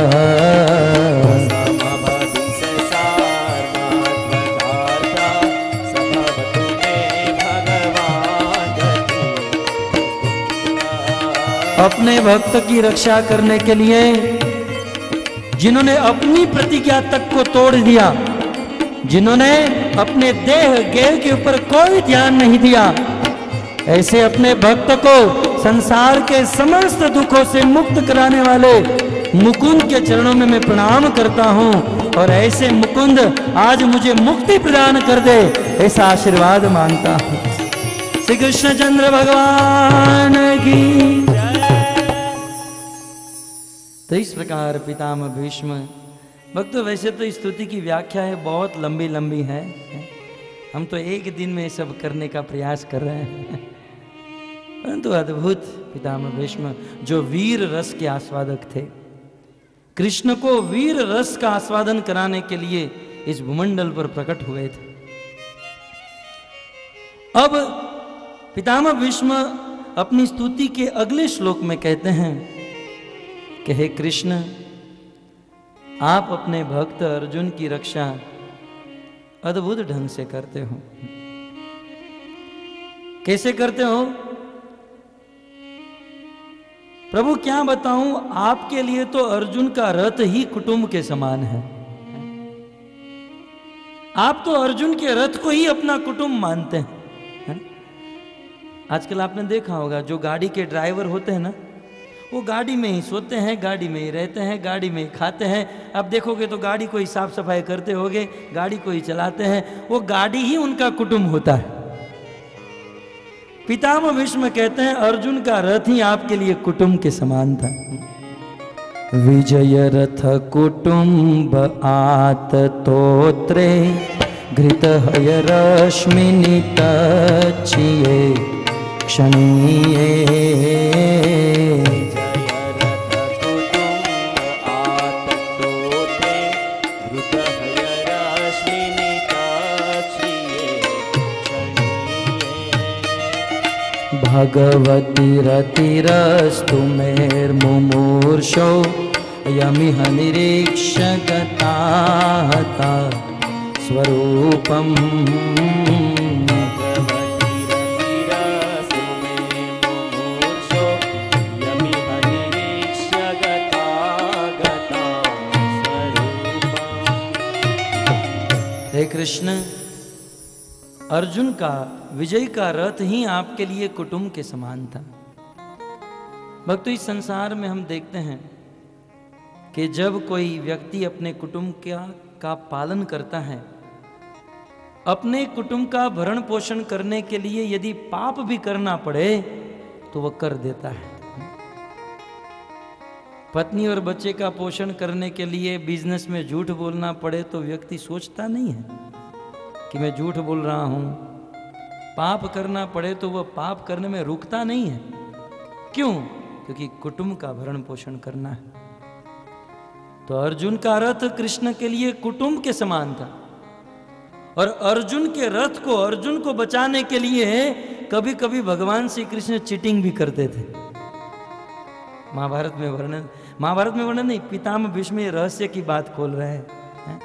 अपने भक्त की रक्षा करने के लिए जिन्होंने अपनी प्रतिज्ञा तक को तोड़ दिया, जिन्होंने अपने देह गेह के ऊपर कोई ध्यान नहीं दिया, ऐसे अपने भक्त को संसार के समस्त दुखों से मुक्त कराने वाले मुकुंद के चरणों में मैं प्रणाम करता हूं। और ऐसे मुकुंद आज मुझे मुक्ति प्रदान कर दे, ऐसा आशीर्वाद मांगता हूं। श्री कृष्ण चंद्र भगवान की। तो इस प्रकार पितामह भीष्म भक्तों, वैसे तो स्तुति की व्याख्या है बहुत लंबी लंबी है, हम तो एक दिन में सब करने का प्रयास कर रहे हैं, परंतु अद्भुत पितामह भीष्म जो वीर रस के आस्वादक थे, कृष्ण को वीर रस का आस्वादन कराने के लिए इस भूमंडल पर प्रकट हुए थे। अब पितामह भीष्म अपनी स्तुति के अगले श्लोक में कहते हैं कि हे कृष्ण, आप अपने भक्त अर्जुन की रक्षा अद्भुत ढंग से करते हो। कैसे करते हो प्रभु, क्या बताऊं, आपके लिए तो अर्जुन का रथ ही कुटुंब के समान है। आप तो अर्जुन के रथ को ही अपना कुटुंब मानते हैं। आजकल आपने देखा होगा जो गाड़ी के ड्राइवर होते हैं ना, वो गाड़ी में ही सोते हैं, गाड़ी में ही रहते हैं, गाड़ी में ही खाते हैं। अब देखोगे तो गाड़ी को ही साफ सफाई करते होगे, गाड़ी को ही चलाते हैं, वो गाड़ी ही उनका कुटुंब होता है। पितामह भीष्म कहते हैं अर्जुन का रथ ही आपके लिए कुटुंब के समान था। विजय रथ कुटुंब आत तोत्रे घृत हय रश्मिनि तच्छिये क्षणीये। भगवती रतिरस्तु मेर्मुमूर्षो यमिह निरीक्ष्य गताहता स्वरूपम्। हे कृष्ण, अर्जुन का विजय का रथ ही आपके लिए कुटुंब के समान था। भक्तों, इस संसार में हम देखते हैं कि जब कोई व्यक्ति अपने कुटुंब का, का पालन करता है, अपने कुटुंब का भरण पोषण करने के लिए यदि पाप भी करना पड़े तो वह कर देता है। पत्नी और बच्चे का पोषण करने के लिए बिजनेस में झूठ बोलना पड़े तो व्यक्ति सोचता नहीं है कि मैं झूठ बोल रहा हूं। पाप करना पड़े तो वह पाप करने में रुकता नहीं है। क्यों? क्योंकि कुटुंब का भरण पोषण करना है। तो अर्जुन का रथ कृष्ण के लिए कुटुंब के समान था। और अर्जुन के रथ को, अर्जुन को बचाने के लिए कभी कभी भगवान श्री कृष्ण चीटिंग भी करते थे। महाभारत में वर्णन महाभारत में वर्णन नहीं, पितामह भीष्म ये रहस्य की बात खोल रहे हैं है?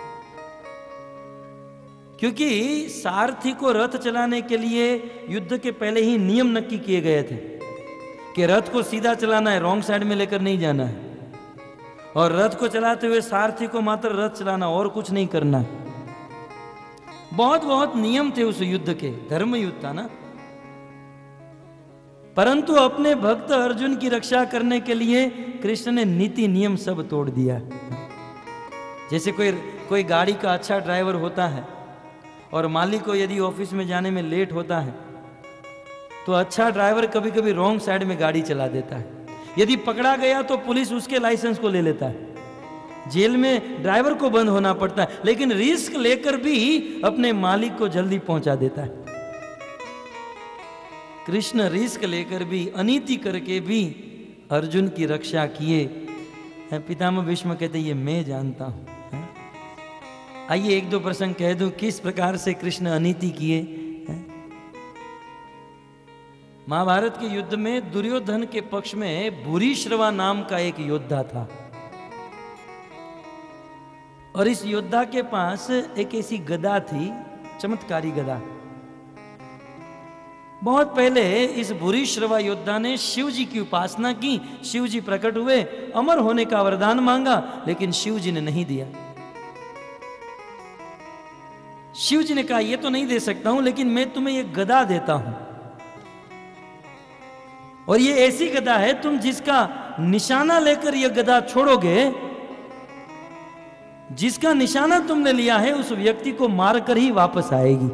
क्योंकि सारथी को रथ चलाने के लिए युद्ध के पहले ही नियम नक्की किए गए थे कि रथ को सीधा चलाना है, रॉन्ग साइड में लेकर नहीं जाना है, और रथ को चलाते हुए सारथी को मात्र रथ चलाना और कुछ नहीं करना है। बहुत बहुत नियम थे उस युद्ध के, धर्म युद्ध था ना। परंतु अपने भक्त अर्जुन की रक्षा करने के लिए कृष्ण ने नीति नियम सब तोड़ दिया। जैसे कोई कोई गाड़ी का अच्छा ड्राइवर होता है और मालिक को यदि ऑफिस में जाने में लेट होता है तो अच्छा ड्राइवर कभी कभी रॉन्ग साइड में गाड़ी चला देता है। यदि पकड़ा गया तो पुलिस उसके लाइसेंस को ले लेता है, जेल में ड्राइवर को बंद होना पड़ता है, लेकिन रिस्क लेकर भी अपने मालिक को जल्दी पहुंचा देता है। कृष्ण रिस्क लेकर भी, अनीति करके भी अर्जुन की रक्षा किए। पितामह भीष्म कहते ये मैं जानता हूं। आइए एक दो प्रसंग कह दूं किस प्रकार से कृष्ण अनीति किए। महाभारत के युद्ध में दुर्योधन के पक्ष में भूरिश्रवा नाम का एक योद्धा था, और इस योद्धा के पास एक ऐसी गदा थी, चमत्कारी गदा। बहुत पहले इस भूरिश्रवा योद्धा ने शिव जी की उपासना की, शिव जी प्रकट हुए, अमर होने का वरदान मांगा, लेकिन शिव जी ने नहीं दिया। शिव जी ने कहा यह तो नहीं दे सकता हूं, लेकिन मैं तुम्हें यह गदा देता हूं, और ये ऐसी गदा है तुम जिसका निशाना लेकर यह गदा छोड़ोगे, जिसका निशाना तुमने लिया है उस व्यक्ति को मारकर ही वापस आएगी।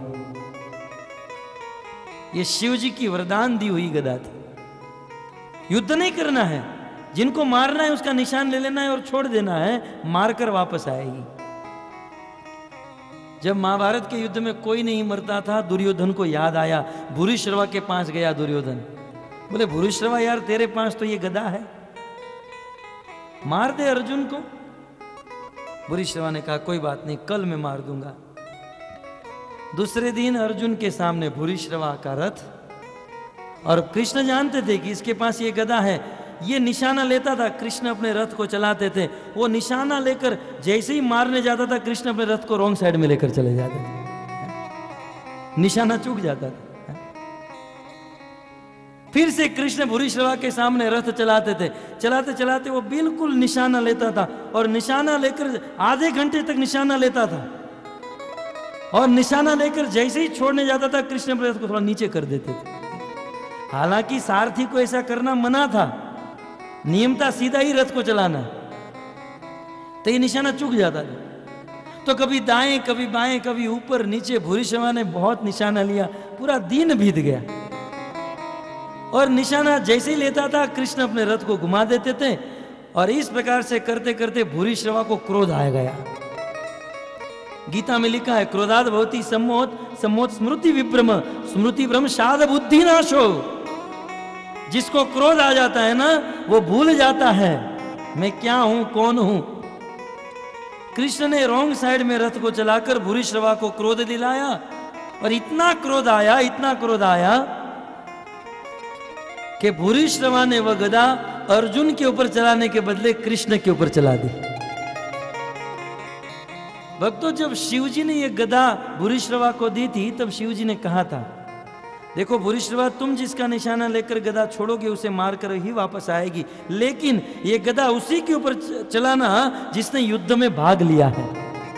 ये शिव जी की वरदान दी हुई गदा थी। युद्ध नहीं करना है, जिनको मारना है उसका निशान ले लेना है और छोड़ देना है, मारकर वापस आएगी। जब महाभारत के युद्ध में कोई नहीं मरता था, दुर्योधन को याद आया, भूरिश्रवा के पास गया दुर्योधन, बोले भूरिश्रवा यार तेरे पास तो ये गदा है, मार दे अर्जुन को। भूरिश्रवा ने कहा कोई बात नहीं, कल मैं मार दूंगा। दूसरे दिन अर्जुन के सामने भूरिश्रवा का रथ, और कृष्ण जानते थे कि इसके पास ये गदा है, ये निशाना लेता था, कृष्ण अपने रथ को चलाते थे, वो निशाना लेकर जैसे ही मारने जाता था कृष्ण अपने रथ को रॉन्ग साइड में लेकर चले जाते थे, निशाना चूक जाता था। फिर से कृष्ण भूरिश्रवा के सामने रथ चलाते थे, चलाते चलाते वो बिल्कुल निशाना लेता था, और निशाना लेकर आधे घंटे तक निशाना लेता था, और निशाना लेकर जैसे ही छोड़ने जाता था कृष्ण अपने रथ को थोड़ा नीचे कर देते थे। हालांकि सारथी को ऐसा करना मना था, नियम था सीधा ही रथ को चलाना, तो ये निशाना चूक जाता था। तो कभी दाएं कभी बाएं कभी ऊपर नीचे, भूरिश्रवा ने बहुत निशाना लिया, पूरा दिन बीत गया, और निशाना जैसे ही लेता था कृष्ण अपने रथ को घुमा देते थे, और इस प्रकार से करते करते भूरिश्रवा को क्रोध आ गया। गीता में लिखा है क्रोधाद भवति सम्मोह, सम्मोह स्मृति विभ्रम, स्मृति भ्रम शाद बुद्धि नाशो। जिसको क्रोध आ जाता है ना, वो भूल जाता है मैं क्या हूं, कौन हूं। कृष्ण ने रॉन्ग साइड में रथ को चलाकर भूरिश्रवा को क्रोध दिलाया, और इतना क्रोध आया, इतना क्रोध आया कि भूरिश्रवा ने वह गदा अर्जुन के ऊपर चलाने के बदले कृष्ण के ऊपर चला दी। भक्तों, जब शिवजी ने यह गदा भूरिश्रवा को दी थी, तब शिवजी ने कहा था देखो भूरिश्रवा, तुम जिसका निशाना लेकर गदा छोड़ोगे उसे मारकर ही वापस आएगी, लेकिन यह गदा उसी के ऊपर चलाना जिसने युद्ध में भाग लिया है,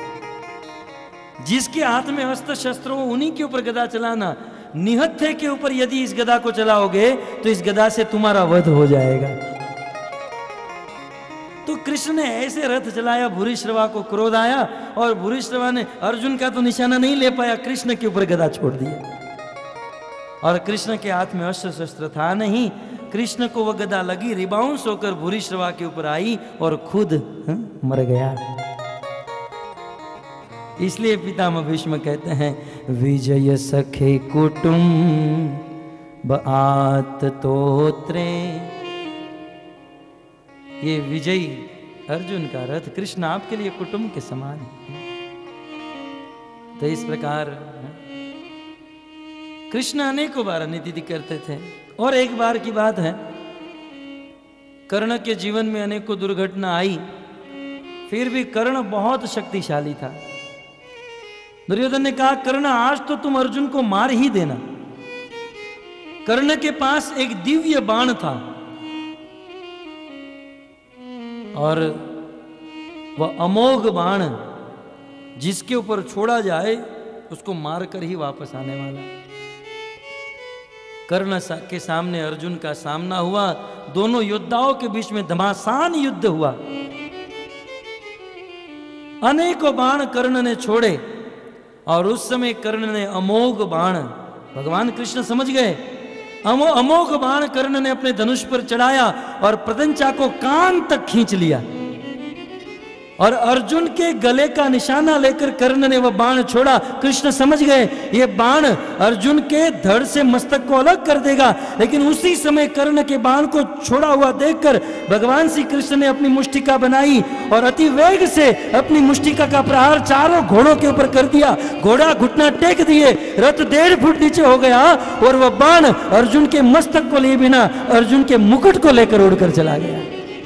जिसके हाथ में अस्त्र शस्त्र हो उन्हीं के ऊपर गदा चलाना। निहत्थे के ऊपर यदि इस गदा को चलाओगे तो इस गदा से तुम्हारा वध हो जाएगा। तो कृष्ण ने ऐसे रथ चलाया, भूरिश्रवा को क्रोध आया, और भूरिश्रवा ने अर्जुन का तो निशाना नहीं ले पाया, कृष्ण के ऊपर गदा छोड़ दिया, और कृष्ण के हाथ में अस्त्र शस्त्र था नहीं। कृष्ण को वह गदा लगी, रिबाउंस होकर भूरिश्रवा के ऊपर आई और खुद हा? मर गया। इसलिए पितामह भीष्म कहते हैं विजय सखे कुटुंब आत तोत्रे। ये विजयी अर्जुन का रथ कृष्ण आपके लिए कुटुंब के समान है। तो इस प्रकार कृष्ण अनेकों बार अनिति करते थे। और एक बार की बात है, कर्ण के जीवन में अनेकों दुर्घटना आई, फिर भी कर्ण बहुत शक्तिशाली था। दुर्योधन ने कहा कर्ण आज तो तुम अर्जुन को मार ही देना। कर्ण के पास एक दिव्य बाण था, और वह अमोघ बाण जिसके ऊपर छोड़ा जाए उसको मारकर ही वापस आने वाला। कर्ण के सामने अर्जुन का सामना हुआ, दोनों योद्धाओं के बीच में घमासान युद्ध हुआ। अनेकों बाण कर्ण ने छोड़े, और उस समय कर्ण ने अमोघ बाण, भगवान कृष्ण समझ गए, अमो अमोघ बाण कर्ण ने अपने धनुष पर चढ़ाया और प्रत्यंचा को कान तक खींच लिया, और अर्जुन के गले का निशाना लेकर कर्ण ने वह बाण छोड़ा। कृष्ण समझ गए ये बाण अर्जुन के धड़ से मस्तक को अलग कर देगा, लेकिन उसी समय कर्ण के बाण को छोड़ा हुआ देखकर भगवान श्री कृष्ण ने अपनी मुष्टिका बनाई और अति वेग से अपनी मुष्टिका का प्रहार चारों घोड़ों के ऊपर कर दिया। घोड़ा घुटना टेक दिए, रथ डेढ़ फुट नीचे हो गया और वह बाण अर्जुन के मस्तक को लिए बिना अर्जुन के मुकुट को लेकर उड़कर चला गया।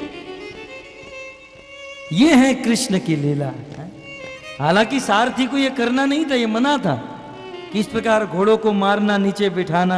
ये है कृष्ण की लीला। हालांकि सारथी को यह करना नहीं था, यह मना था कि इस प्रकार घोड़ों को मारना, नीचे बिठाना।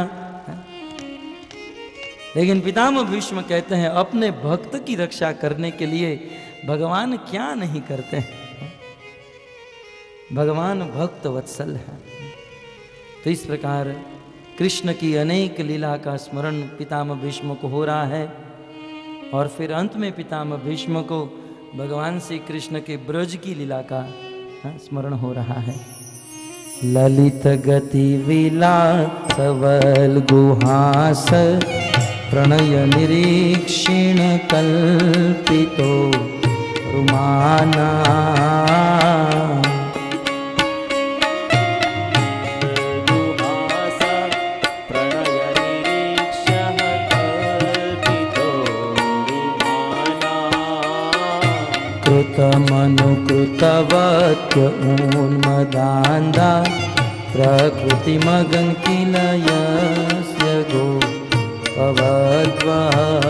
लेकिन पितामह भीष्म कहते हैं अपने भक्त की रक्षा करने के लिए भगवान क्या नहीं करते हैं। भगवान भक्त वत्सल है। तो इस प्रकार कृष्ण की अनेक लीला का स्मरण पितामह भीष्म को हो रहा है। और फिर अंत में पितामह भीष्म को भगवान श्री कृष्ण के ब्रज की लीला का स्मरण हो रहा है। ललित गति विलास सबल गुहास प्रणय निरीक्षण कल्पितो रुमाना। कृतमनुकृतवत्य उन्मदान्दा प्रकृतिमगं किल यस्य गोपवद्वा।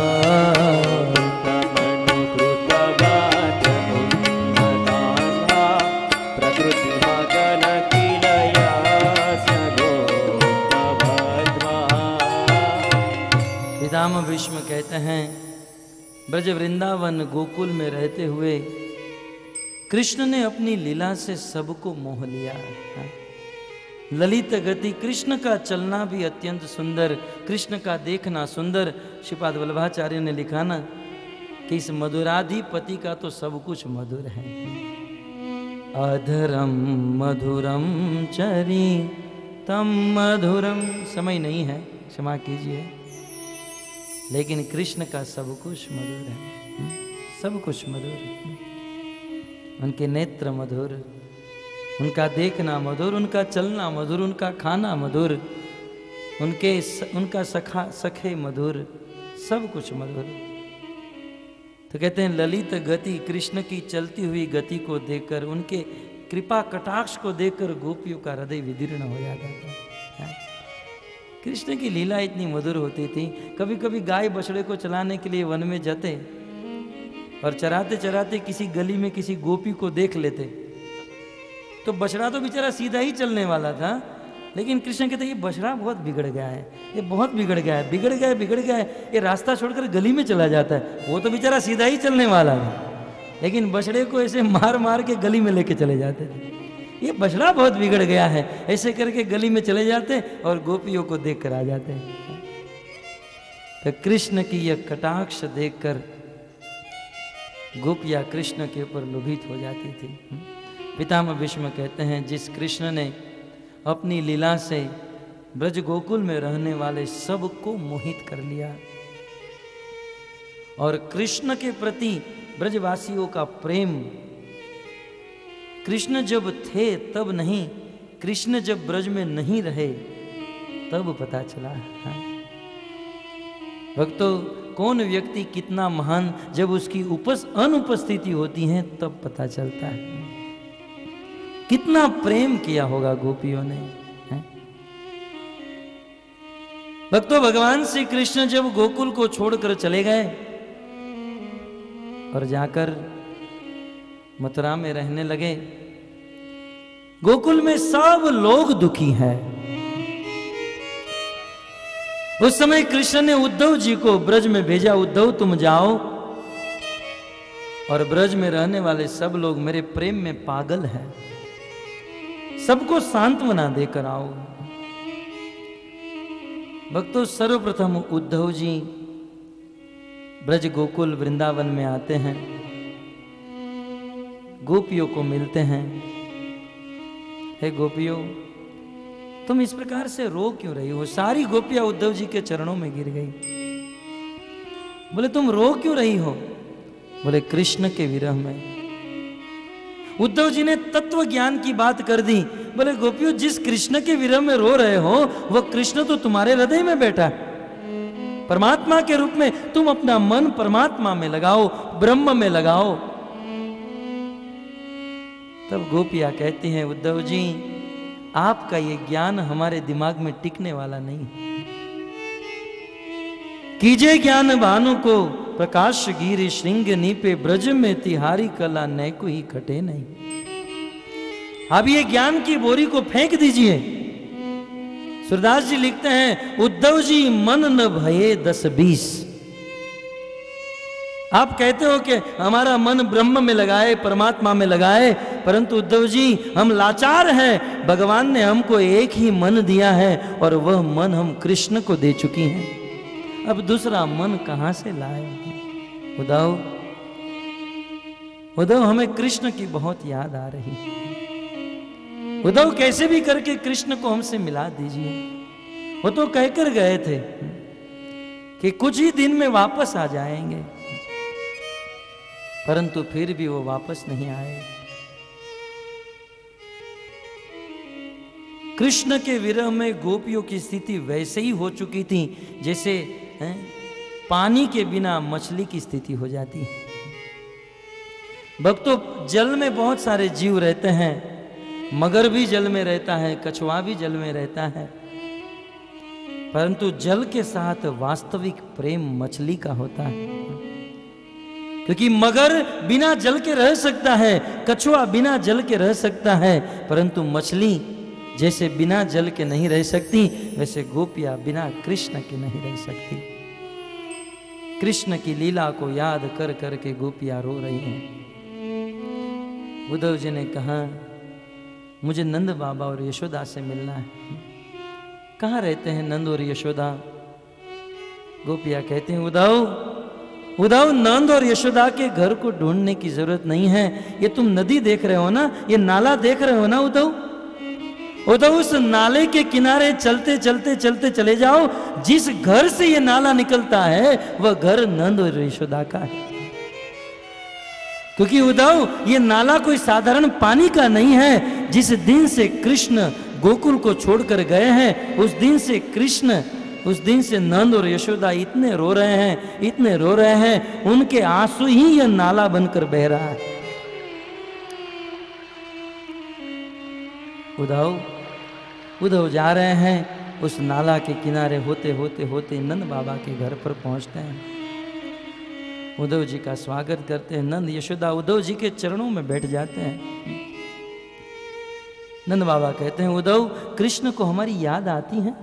पितामह भीष्म कहते हैं ब्रज वृंदावन गोकुल में रहते हुए कृष्ण ने अपनी लीला से सबको मोह लिया। ललित गति, कृष्ण का चलना भी अत्यंत सुंदर, कृष्ण का देखना सुंदर। श्रीपाद वल्लभाचार्य ने लिखा ना कि इस मधुराधिपति का तो सब कुछ मधुर है। अधरम मधुरम चरी तम मधुरम, समय नहीं है क्षमा कीजिए, लेकिन कृष्ण का सब कुछ मधुर है, सब कुछ मधुर। उनके नेत्र मधुर, उनका देखना मधुर, उनका चलना मधुर, उनका खाना मधुर, उनके उनका सखा सखे मधुर, सब कुछ मधुर। तो कहते हैं ललित गति, कृष्ण की चलती हुई गति को देखकर, उनके कृपा कटाक्ष को देखकर गोपियों का हृदय विदीर्ण हो जाता था। कृष्ण की लीला इतनी मधुर होती थी। कभी कभी गाय बछड़े को चलाने के लिए वन में जाते और चराते चराते किसी गली में किसी गोपी को देख लेते, तो बछड़ा तो बेचारा सीधा ही चलने वाला था, लेकिन कृष्ण कहते ये बछड़ा बहुत बिगड़ गया है, ये बहुत बिगड़ गया है, बिगड़ गया है बिगड़ गया है, ये रास्ता छोड़कर गली में चला जाता है। वो तो बेचारा सीधा ही चलने वाला था, लेकिन बछड़े को ऐसे मार मार के गली में लेके चले जाते थे। ये बछड़ा बहुत बिगड़ गया है, ऐसे करके गली में चले जाते और गोपियों को देख कर आ जाते। तो कृष्ण की यह कटाक्ष देखकर गोपियाँ कृष्ण के ऊपर लोभित हो जाती थी। पितामह भीष्म कहते हैं जिस कृष्ण ने अपनी लीला से ब्रज गोकुल में रहने वाले सबको मोहित कर लिया, और कृष्ण के प्रति ब्रजवासियों का प्रेम, कृष्ण जब थे तब नहीं, कृष्ण जब ब्रज में नहीं रहे तब पता चला। भक्तों, कौन व्यक्ति कितना महान जब उसकी उपस अनुपस्थिति होती है तब पता चलता है। कितना प्रेम किया होगा गोपियों ने। है? भक्तों, भगवान श्री कृष्ण जब गोकुल को छोड़कर चले गए और जाकर मथुरा में रहने लगे, गोकुल में सब लोग दुखी हैं। उस समय कृष्ण ने उद्धव जी को ब्रज में भेजा, उद्धव तुम जाओ और ब्रज में रहने वाले सब लोग मेरे प्रेम में पागल हैं, सबको सांत्वना देकर आओ। भक्तों, सर्वप्रथम उद्धव जी ब्रज गोकुल वृंदावन में आते हैं, गोपियों को मिलते हैं। हे गोपियों, तुम इस प्रकार से रो क्यों रही हो? सारी गोपियां उद्धव जी के चरणों में गिर गई। बोले तुम रो क्यों रही हो? बोले कृष्ण के विरह में उद्धव जी ने तत्व ज्ञान की बात कर दी। बोले गोपियों, जिस कृष्ण के विरह में रो रहे हो वो कृष्ण तो तुम्हारे हृदय में बैठा है। परमात्मा के रूप में तुम अपना मन परमात्मा में लगाओ, ब्रह्म में लगाओ। तब गोपियां कहती हैं, उद्धव जी आपका ये ज्ञान हमारे दिमाग में टिकने वाला नहीं। कीजे ज्ञान भानु को प्रकाश गिरी श्रृंग नीपे ब्रज में तिहारी कला न कोई खटे नहीं। अब ये ज्ञान की बोरी को फेंक दीजिए। सूरदास जी लिखते हैं, उद्धव जी मन न भये दस बीस। आप कहते हो कि हमारा मन ब्रह्म में लगाए, परमात्मा में लगाए, परंतु उद्धव जी हम लाचार हैं। भगवान ने हमको एक ही मन दिया है और वह मन हम कृष्ण को दे चुकी हैं। अब दूसरा मन कहां से लाए? उद्धव उद्धव हमें कृष्ण की बहुत याद आ रही है। उद्धव कैसे भी करके कृष्ण को हमसे मिला दीजिए। वो तो कहकर गए थे कि कुछ ही दिन में वापस आ जाएंगे, परंतु फिर भी वो वापस नहीं आए। कृष्ण के विरह में गोपियों की स्थिति वैसे ही हो चुकी थी जैसे है, पानी के बिना मछली की स्थिति हो जाती है। भक्तों, जल में बहुत सारे जीव रहते हैं। मगर भी जल में रहता है, कछुआ भी जल में रहता है, परंतु जल के साथ वास्तविक प्रेम मछली का होता है। क्योंकि मगर बिना जल के रह सकता है, कछुआ बिना जल के रह सकता है, परंतु मछली जैसे बिना जल के नहीं रह सकती, वैसे गोपियां बिना कृष्ण के नहीं रह सकती। कृष्ण की लीला को याद कर कर के गोपियां रो रही हैं। उद्धव जी ने कहा, मुझे नंद बाबा और यशोदा से मिलना है। कहाँ रहते हैं नंद और यशोदा? गोपियां कहती हैं, उद्धव उद्धव नंद और यशोदा के घर को ढूंढने की जरूरत नहीं है। ये तुम नदी देख रहे हो ना, ये नाला देख रहे हो ना उद्धव, उद्धव उस नाले के किनारे चलते चलते चलते चले जाओ। जिस घर से ये नाला निकलता है वह घर नंद और यशोदा का है। क्योंकि उद्धव ये नाला कोई साधारण पानी का नहीं है। जिस दिन से कृष्ण गोकुल को छोड़कर गए हैं, उस दिन से कृष्ण उस दिन से नंद और यशोदा इतने रो रहे हैं, इतने रो रहे हैं, उनके आंसू ही यह नाला बनकर बह रहा है। उद्धव उद्धव जा रहे हैं, उस नाला के किनारे होते होते होते नंद बाबा के घर पर पहुंचते हैं। उद्धव जी का स्वागत करते हैं। नंद यशोदा उद्धव जी के चरणों में बैठ जाते हैं। नंद बाबा कहते हैं, उद्धव कृष्ण को हमारी याद आती है?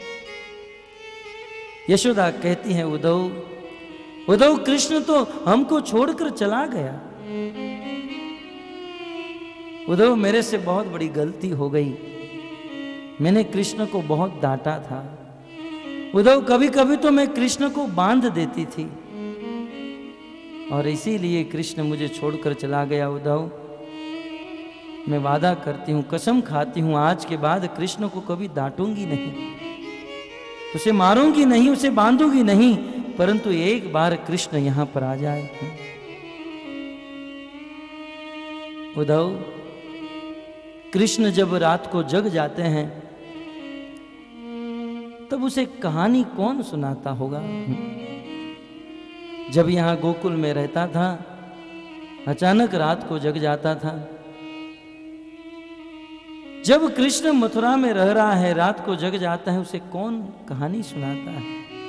यशोदा कहती है, उद्धव उद्धव कृष्ण तो हमको छोड़कर चला गया। उद्धव मेरे से बहुत बड़ी गलती हो गई, मैंने कृष्ण को बहुत डांटा था। उद्धव कभी कभी तो मैं कृष्ण को बांध देती थी और इसीलिए कृष्ण मुझे छोड़कर चला गया। उद्धव मैं वादा करती हूँ, कसम खाती हूँ, आज के बाद कृष्ण को कभी डांटूंगी नहीं, उसे मारूंगी नहीं, उसे बांधूंगी नहीं, परंतु एक बार कृष्ण यहां पर आ जाए। उद्धव कृष्ण जब रात को जग जाते हैं तब उसे कहानी कौन सुनाता होगा? जब यहां गोकुल में रहता था, अचानक रात को जग जाता था। जब कृष्ण मथुरा में रह रहा है, रात को जग जाता है, उसे कौन कहानी सुनाता है?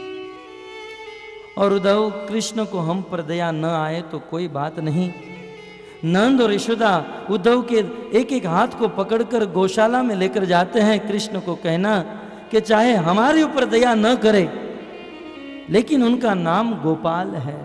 और उद्धव कृष्ण को हम पर दया न आए तो कोई बात नहीं। नंद और यशोदा उद्धव के एक एक हाथ को पकड़कर गौशाला में लेकर जाते हैं। कृष्ण को कहना कि चाहे हमारे ऊपर दया न करे, लेकिन उनका नाम गोपाल है,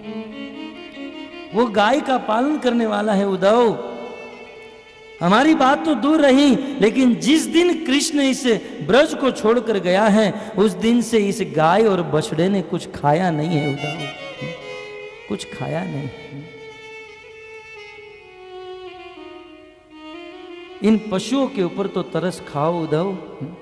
वो गाय का पालन करने वाला है। उद्धव हमारी बात तो दूर रही, लेकिन जिस दिन कृष्ण इस ब्रज को छोड़कर गया है, उस दिन से इस गाय और बछड़े ने कुछ खाया नहीं है। उद्धव कुछ खाया नहीं। इन पशुओं के ऊपर तो तरस खाओ उद्धव।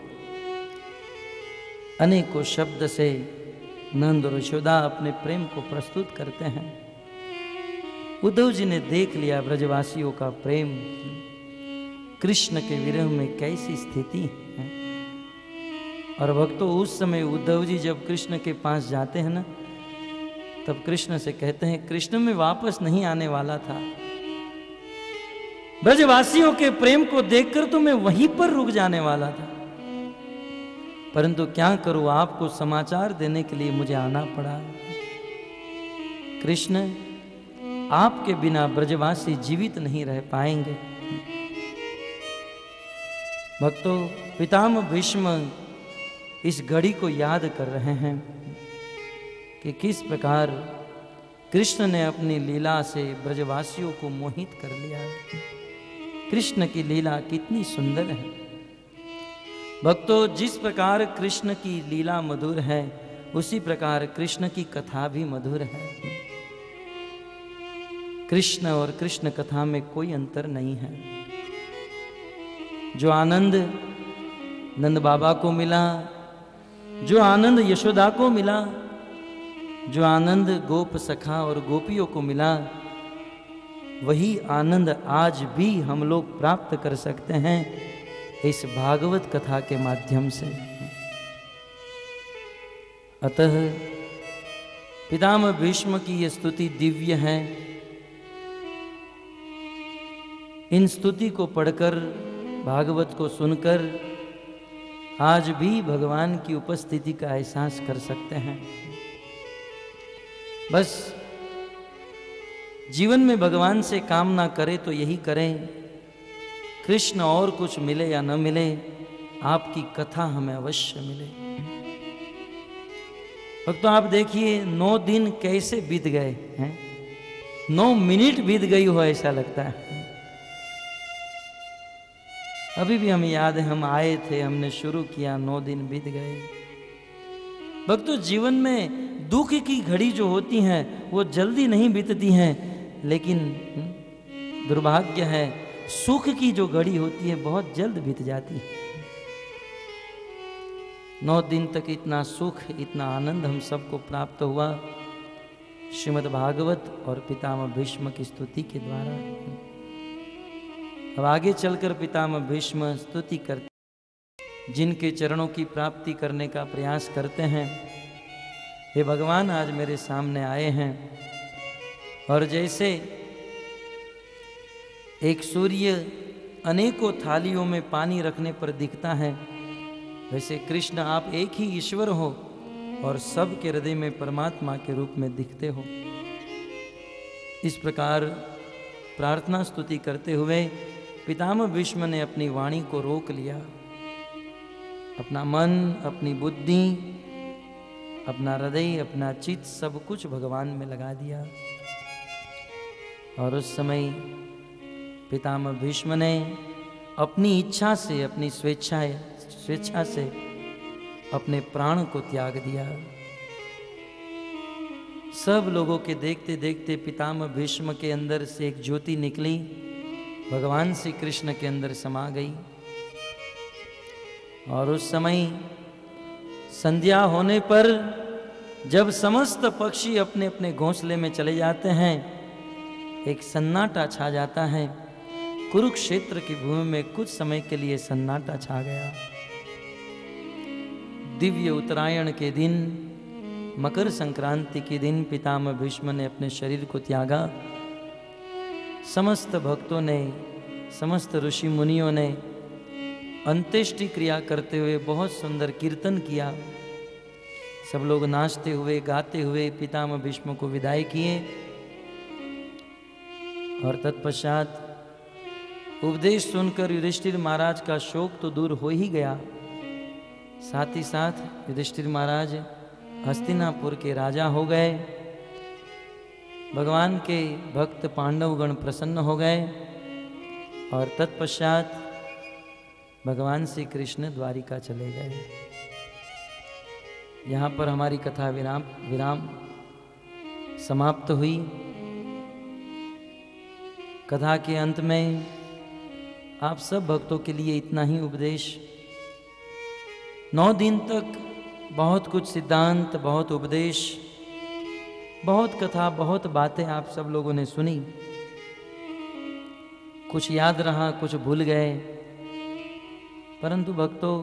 अनेकों शब्द से नंद और यशोदा अपने प्रेम को प्रस्तुत करते हैं। उद्धव जी ने देख लिया ब्रजवासियों का प्रेम, कृष्ण के विरह में कैसी स्थिति है। और भक्तों, उस समय उद्धव जी जब कृष्ण के पास जाते हैं ना, तब कृष्ण से कहते हैं, कृष्ण में वापस नहीं आने वाला था, ब्रजवासियों के प्रेम को देखकर तो मैं वहीं पर रुक जाने वाला था, परंतु क्या करूं, आपको समाचार देने के लिए मुझे आना पड़ा। कृष्ण, आपके बिना ब्रजवासी जीवित नहीं रह पाएंगे। भक्तों, पितामह भीष्म इस घड़ी को याद कर रहे हैं कि किस प्रकार कृष्ण ने अपनी लीला से ब्रजवासियों को मोहित कर लिया। कृष्ण की लीला कितनी सुंदर है। भक्तों, जिस प्रकार कृष्ण की लीला मधुर है, उसी प्रकार कृष्ण की कथा भी मधुर है। कृष्ण और कृष्ण कथा में कोई अंतर नहीं है। जो आनंद नंद बाबा को मिला, जो आनंद यशोदा को मिला, जो आनंद गोप सखा और गोपियों को मिला, वही आनंद आज भी हम लोग प्राप्त कर सकते हैं इस भागवत कथा के माध्यम से। अतः पितामह भीष्म की यह स्तुति दिव्य है। इन स्तुति को पढ़कर, भागवत को सुनकर आज भी भगवान की उपस्थिति का एहसास कर सकते हैं। बस जीवन में भगवान से कामना करें तो यही करें, कृष्ण और कुछ मिले या न मिले, आपकी कथा हमें अवश्य मिले। भक्तों, आप देखिए नौ दिन कैसे बीत गए हैं, नौ मिनट बीत गई हो ऐसा लगता है। अभी भी हमें याद है, हम आए थे, हमने शुरू किया, नौ दिन बीत गए। भक्तों, जीवन में दुख की घड़ी जो होती हैं वो जल्दी नहीं बीतती हैं, लेकिन दुर्भाग्य है सुख की जो घड़ी होती है बहुत जल्द बीत जाती है। नौ दिन तक इतना सुख, इतना आनंद हम सबको प्राप्त हुआ श्रीमद् भागवत और पितामह भीष्म की स्तुति के द्वारा। अब आगे चलकर पितामह भीष्म स्तुति करते, जिनके चरणों की प्राप्ति करने का प्रयास करते हैं, हे भगवान आज मेरे सामने आए हैं। और जैसे एक सूर्य अनेकों थालियों में पानी रखने पर दिखता है, वैसे कृष्ण आप एक ही ईश्वर हो और सबके हृदय में परमात्मा के रूप में दिखते हो। इस प्रकार प्रार्थना स्तुति करते हुए पितामह भीष्म ने अपनी वाणी को रोक लिया, अपना मन, अपनी बुद्धि, अपना हृदय, अपना चित्त सब कुछ भगवान में लगा दिया। और उस समय पितामह भीष्म ने अपनी इच्छा से, अपनी स्वेच्छा स्वेच्छा से अपने प्राण को त्याग दिया। सब लोगों के देखते देखते पितामह भीष्म के अंदर से एक ज्योति निकली, भगवान श्री कृष्ण के अंदर समा गई। और उस समय संध्या होने पर जब समस्त पक्षी अपने अपने घोंसले में चले जाते हैं, एक सन्नाटा छा जाता है। कुरुक्षेत्र की भूमि में कुछ समय के लिए सन्नाटा छा गया। दिव्य उत्तरायण के दिन, मकर संक्रांति के दिन पितामह भीष्म ने अपने शरीर को त्यागा। समस्त भक्तों ने, समस्त ऋषि मुनियों ने अंत्येष्टि क्रिया करते हुए बहुत सुंदर कीर्तन किया। सब लोग नाचते हुए, गाते हुए पितामह भीष्म को विदाई किए। और तत्पश्चात उपदेश सुनकर युधिष्ठिर महाराज का शोक तो दूर हो ही गया, साथ ही साथ युधिष्ठिर महाराज हस्तिनापुर के राजा हो गए। भगवान के भक्त पांडवगण प्रसन्न हो गए। और तत्पश्चात भगवान श्री कृष्ण द्वारिका चले गए। यहाँ पर हमारी कथा विराम विराम समाप्त हुई। कथा के अंत में आप सब भक्तों के लिए इतना ही उपदेश। नौ दिन तक बहुत कुछ सिद्धांत, बहुत उपदेश, बहुत कथा, बहुत बातें आप सब लोगों ने सुनी, कुछ याद रहा, कुछ भूल गए। परंतु भक्तों,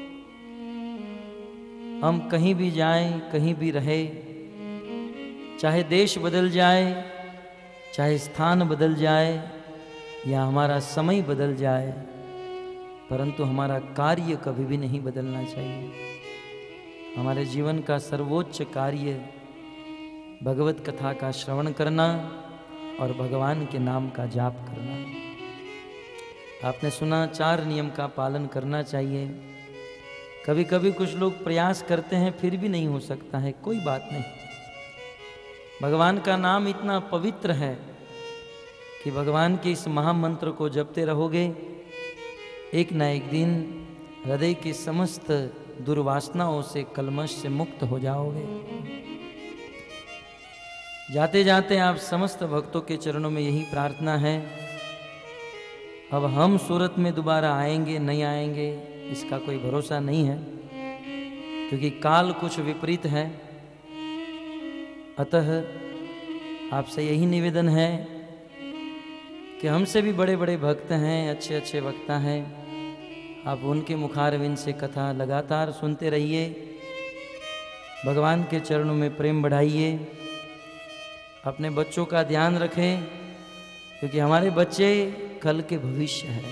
हम कहीं भी जाएं, कहीं भी रहे, चाहे देश बदल जाए, चाहे स्थान बदल जाए, या हमारा समय बदल जाए, परंतु हमारा कार्य कभी भी नहीं बदलना चाहिए। हमारे जीवन का सर्वोच्च कार्य भगवत कथा का श्रवण करना और भगवान के नाम का जाप करना। आपने सुना चार नियम का पालन करना चाहिए। कभी कभी कुछ लोग प्रयास करते हैं फिर भी नहीं हो सकता है, कोई बात नहीं। भगवान का नाम इतना पवित्र है कि भगवान के इस महामंत्र को जपते रहोगे, एक न एक दिन हृदय की समस्त दुर्वासनाओं से, कलमश से मुक्त हो जाओगे। जाते जाते आप समस्त भक्तों के चरणों में यही प्रार्थना है, अब हम सूरत में दोबारा आएंगे नहीं आएंगे इसका कोई भरोसा नहीं है, क्योंकि काल कुछ विपरीत है। अतः आपसे यही निवेदन है कि हमसे भी बड़े बड़े भक्त हैं, अच्छे अच्छे वक्ता हैं, आप उनके मुखारविंद से कथा लगातार सुनते रहिए, भगवान के चरणों में प्रेम बढ़ाइए, अपने बच्चों का ध्यान रखें, क्योंकि हमारे बच्चे कल के भविष्य हैं।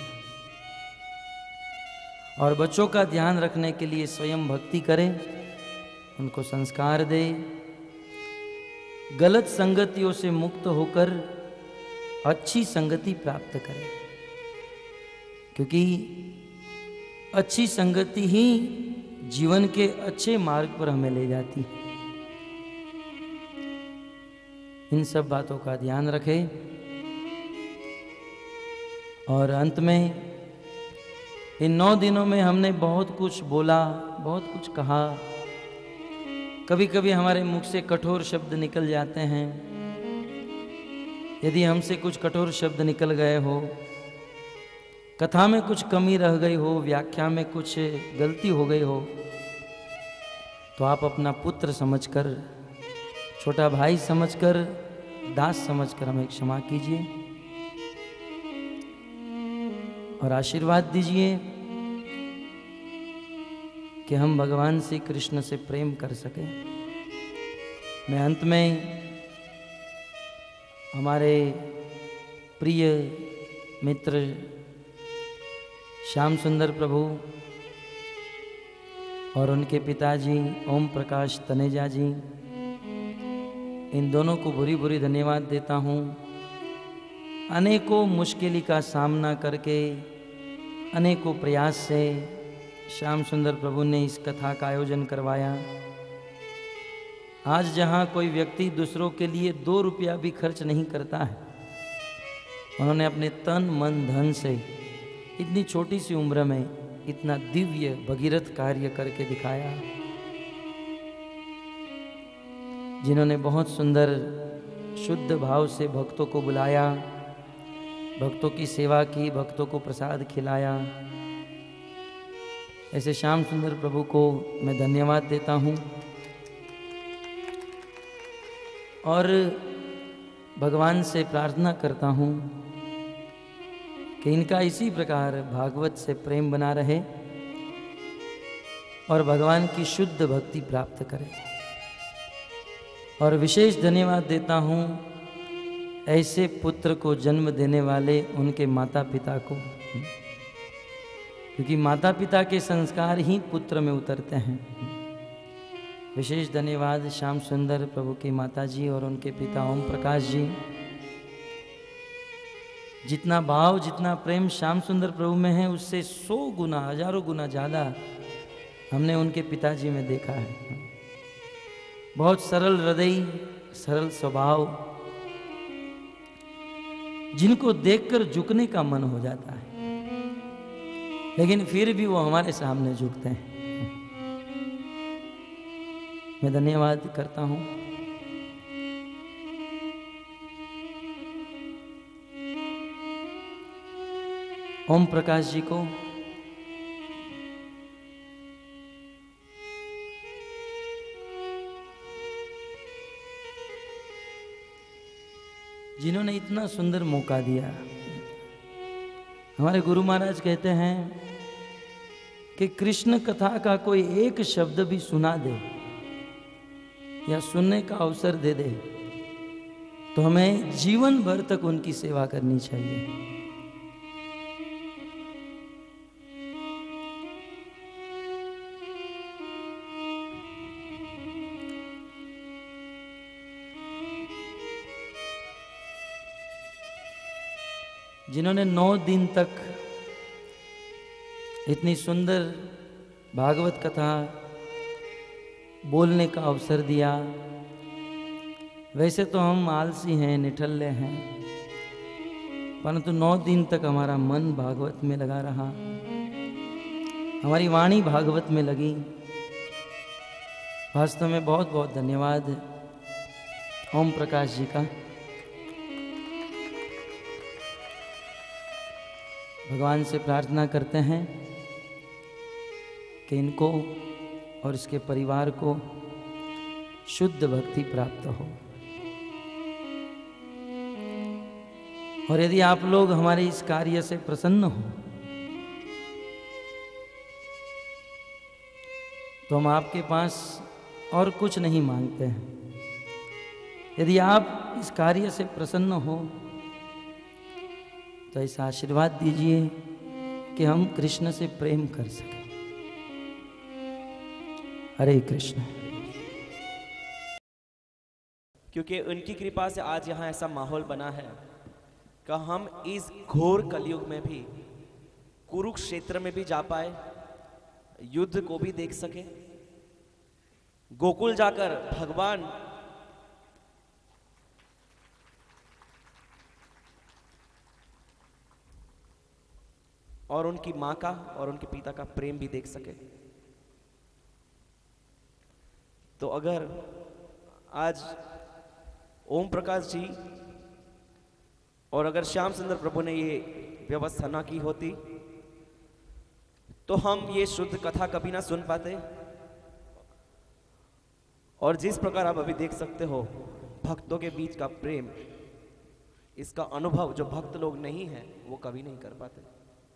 और बच्चों का ध्यान रखने के लिए स्वयं भक्ति करें, उनको संस्कार दें, गलत संगतियों से मुक्त होकर अच्छी संगति प्राप्त करें, क्योंकि अच्छी संगति ही जीवन के अच्छे मार्ग पर हमें ले जाती है। इन सब बातों का ध्यान रखें। और अंत में, इन नौ दिनों में हमने बहुत कुछ बोला, बहुत कुछ कहा, कभी कभी हमारे मुख से कठोर शब्द निकल जाते हैं। यदि हमसे कुछ कठोर शब्द निकल गए हो, कथा में कुछ कमी रह गई हो, व्याख्या में कुछ गलती हो गई हो, तो आप अपना पुत्र समझकर, छोटा भाई समझकर, दास समझकर हमें क्षमा कीजिए और आशीर्वाद दीजिए कि हम भगवान श्री कृष्ण से प्रेम कर सकें। मैं अंत में हमारे प्रिय मित्र श्याम सुंदर प्रभु और उनके पिताजी ओम प्रकाश तनेजा जी, इन दोनों को बुरी बुरी धन्यवाद देता हूँ। अनेकों मुश्किल का सामना करके, अनेकों प्रयास से श्याम सुंदर प्रभु ने इस कथा का आयोजन करवाया। आज जहाँ कोई व्यक्ति दूसरों के लिए दो रुपया भी खर्च नहीं करता है, उन्होंने अपने तन मन धन से इतनी छोटी सी उम्र में इतना दिव्य भगीरथ कार्य करके दिखाया। जिन्होंने बहुत सुंदर शुद्ध भाव से भक्तों को बुलाया, भक्तों की सेवा की, भक्तों को प्रसाद खिलाया, ऐसे श्याम सुंदर प्रभु को मैं धन्यवाद देता हूँ। और भगवान से प्रार्थना करता हूँ कि इनका इसी प्रकार भागवत से प्रेम बना रहे और भगवान की शुद्ध भक्ति प्राप्त करें। और विशेष धन्यवाद देता हूँ ऐसे पुत्र को जन्म देने वाले उनके माता पिता को, क्योंकि माता पिता के संस्कार ही पुत्र में उतरते हैं। विशेष धन्यवाद श्याम सुंदर प्रभु की माता जी और उनके पिता ओम प्रकाश जी। जितना भाव, जितना प्रेम श्याम सुंदर प्रभु में है, उससे सौ गुना, हजारों गुना ज़्यादा हमने उनके पिताजी में देखा है। बहुत सरल हृदय, सरल स्वभाव, जिनको देखकर झुकने का मन हो जाता है, लेकिन फिर भी वो हमारे सामने झुकते हैं। मैं धन्यवाद करता हूँ। ओम प्रकाश जी को जिन्होंने इतना सुंदर मौका दिया। हमारे गुरु महाराज कहते हैं कि कृष्ण कथा का कोई एक शब्द भी सुना दे या सुनने का अवसर दे दे तो हमें जीवन भर तक उनकी सेवा करनी चाहिए। जिन्होंने नौ दिन तक इतनी सुंदर भागवत कथा बोलने का अवसर दिया। वैसे तो हम आलसी हैं, निठल्ले हैं, परंतु नौ दिन तक हमारा मन भागवत में लगा रहा, हमारी वाणी भागवत में लगी। वास्तव में बहुत बहुत धन्यवाद ओम प्रकाश जी का। भगवान से प्रार्थना करते हैं कि इनको और इसके परिवार को शुद्ध भक्ति प्राप्त हो। और यदि आप लोग हमारे इस कार्य से प्रसन्न हो तो हम आपके पास और कुछ नहीं मांगते हैं। यदि आप इस कार्य से प्रसन्न हो तो ऐसा आशीर्वाद दीजिए कि हम कृष्ण से प्रेम कर सकें। हरे कृष्ण। क्योंकि उनकी कृपा से आज यहाँ ऐसा माहौल बना है कि हम इस घोर कलयुग में भी कुरुक्षेत्र में भी जा पाए, युद्ध को भी देख सके, गोकुल जाकर भगवान और उनकी मां का और उनके पिता का प्रेम भी देख सके। तो अगर आज ओम प्रकाश जी और अगर श्याम सुंदर प्रभु ने ये व्यवस्था ना की होती तो हम ये शुद्ध कथा कभी ना सुन पाते। और जिस प्रकार आप अभी देख सकते हो भक्तों के बीच का प्रेम, इसका अनुभव जो भक्त लोग नहीं है वो कभी नहीं कर पाते।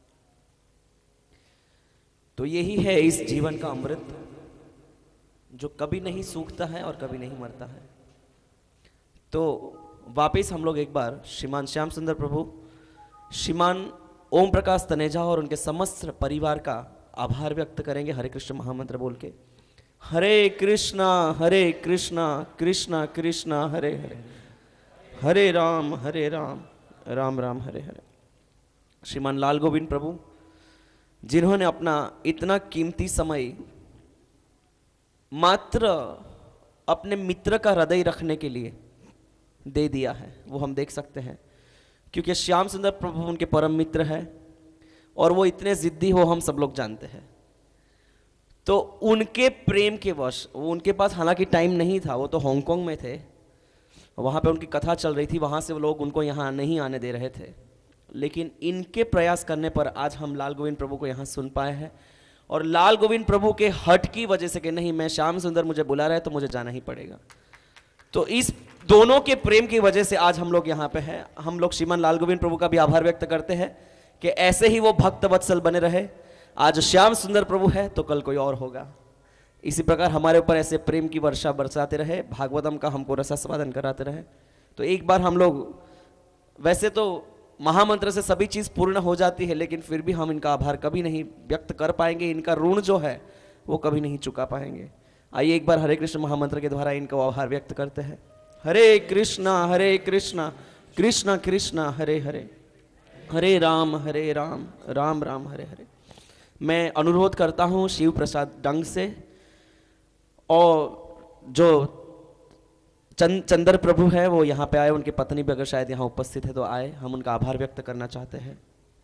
तो यही है इस जीवन का अमृत जो कभी नहीं सूखता है और कभी नहीं मरता है। तो वापस हम लोग एक बार श्रीमान श्याम सुंदर प्रभु, श्रीमान ओम प्रकाश तनेजा और उनके समस्त परिवार का आभार व्यक्त करेंगे हरे कृष्ण महामंत्र बोल के। हरे कृष्णा हरे कृष्णा कृष्णा कृष्णा हरे हरे, हरे राम हरे राम राम राम हरे हरे। श्रीमान लाल गोविंद प्रभु जिन्होंने अपना इतना कीमती समय मात्र अपने मित्र का हृदय रखने के लिए दे दिया है, वो हम देख सकते हैं। क्योंकि श्याम सुंदर प्रभु उनके परम मित्र है और वो इतने जिद्दी हो हम सब लोग जानते हैं। तो उनके प्रेम के वश, वो उनके पास हालांकि टाइम नहीं था, वो तो हांगकांग में थे, वहाँ पे उनकी कथा चल रही थी, वहाँ से वो लोग उनको यहाँ नहीं आने दे रहे थे। लेकिन इनके प्रयास करने पर आज हम लाल गोविंद प्रभु को यहाँ सुन पाए हैं। और लाल गोविंद प्रभु के हट की वजह से कि नहीं मैं श्याम सुंदर मुझे बुला रहा है तो मुझे जाना ही पड़ेगा, तो इस दोनों के प्रेम की वजह से आज हम लोग यहाँ पे हैं। हम लोग श्रीमान लाल गोविंद प्रभु का भी आभार व्यक्त करते हैं कि ऐसे ही वो भक्त वत्सल बने रहे। आज श्याम सुंदर प्रभु है तो कल कोई और होगा। इसी प्रकार हमारे ऊपर ऐसे प्रेम की वर्षा बरसाते रहे, भागवतम का हमको रसास्वादन कराते रहे। तो एक बार हम लोग, वैसे तो महामंत्र से सभी चीज़ पूर्ण हो जाती है, लेकिन फिर भी हम इनका आभार कभी नहीं व्यक्त कर पाएंगे, इनका ऋण जो है वो कभी नहीं चुका पाएंगे। आइए एक बार हरे कृष्ण महामंत्र के द्वारा इनका आभार व्यक्त करते हैं। हरे कृष्णा हरे कृष्णा कृष्णा कृष्णा हरे हरे, हरे राम हरे राम राम राम हरे हरे। मैं अनुरोध करता हूँ शिव प्रसाद डंग से और जो चंद चंद्र प्रभु है वो यहाँ पे आए, उनकी पत्नी भी अगर शायद यहाँ उपस्थित है तो आए, हम उनका आभार व्यक्त करना चाहते हैं।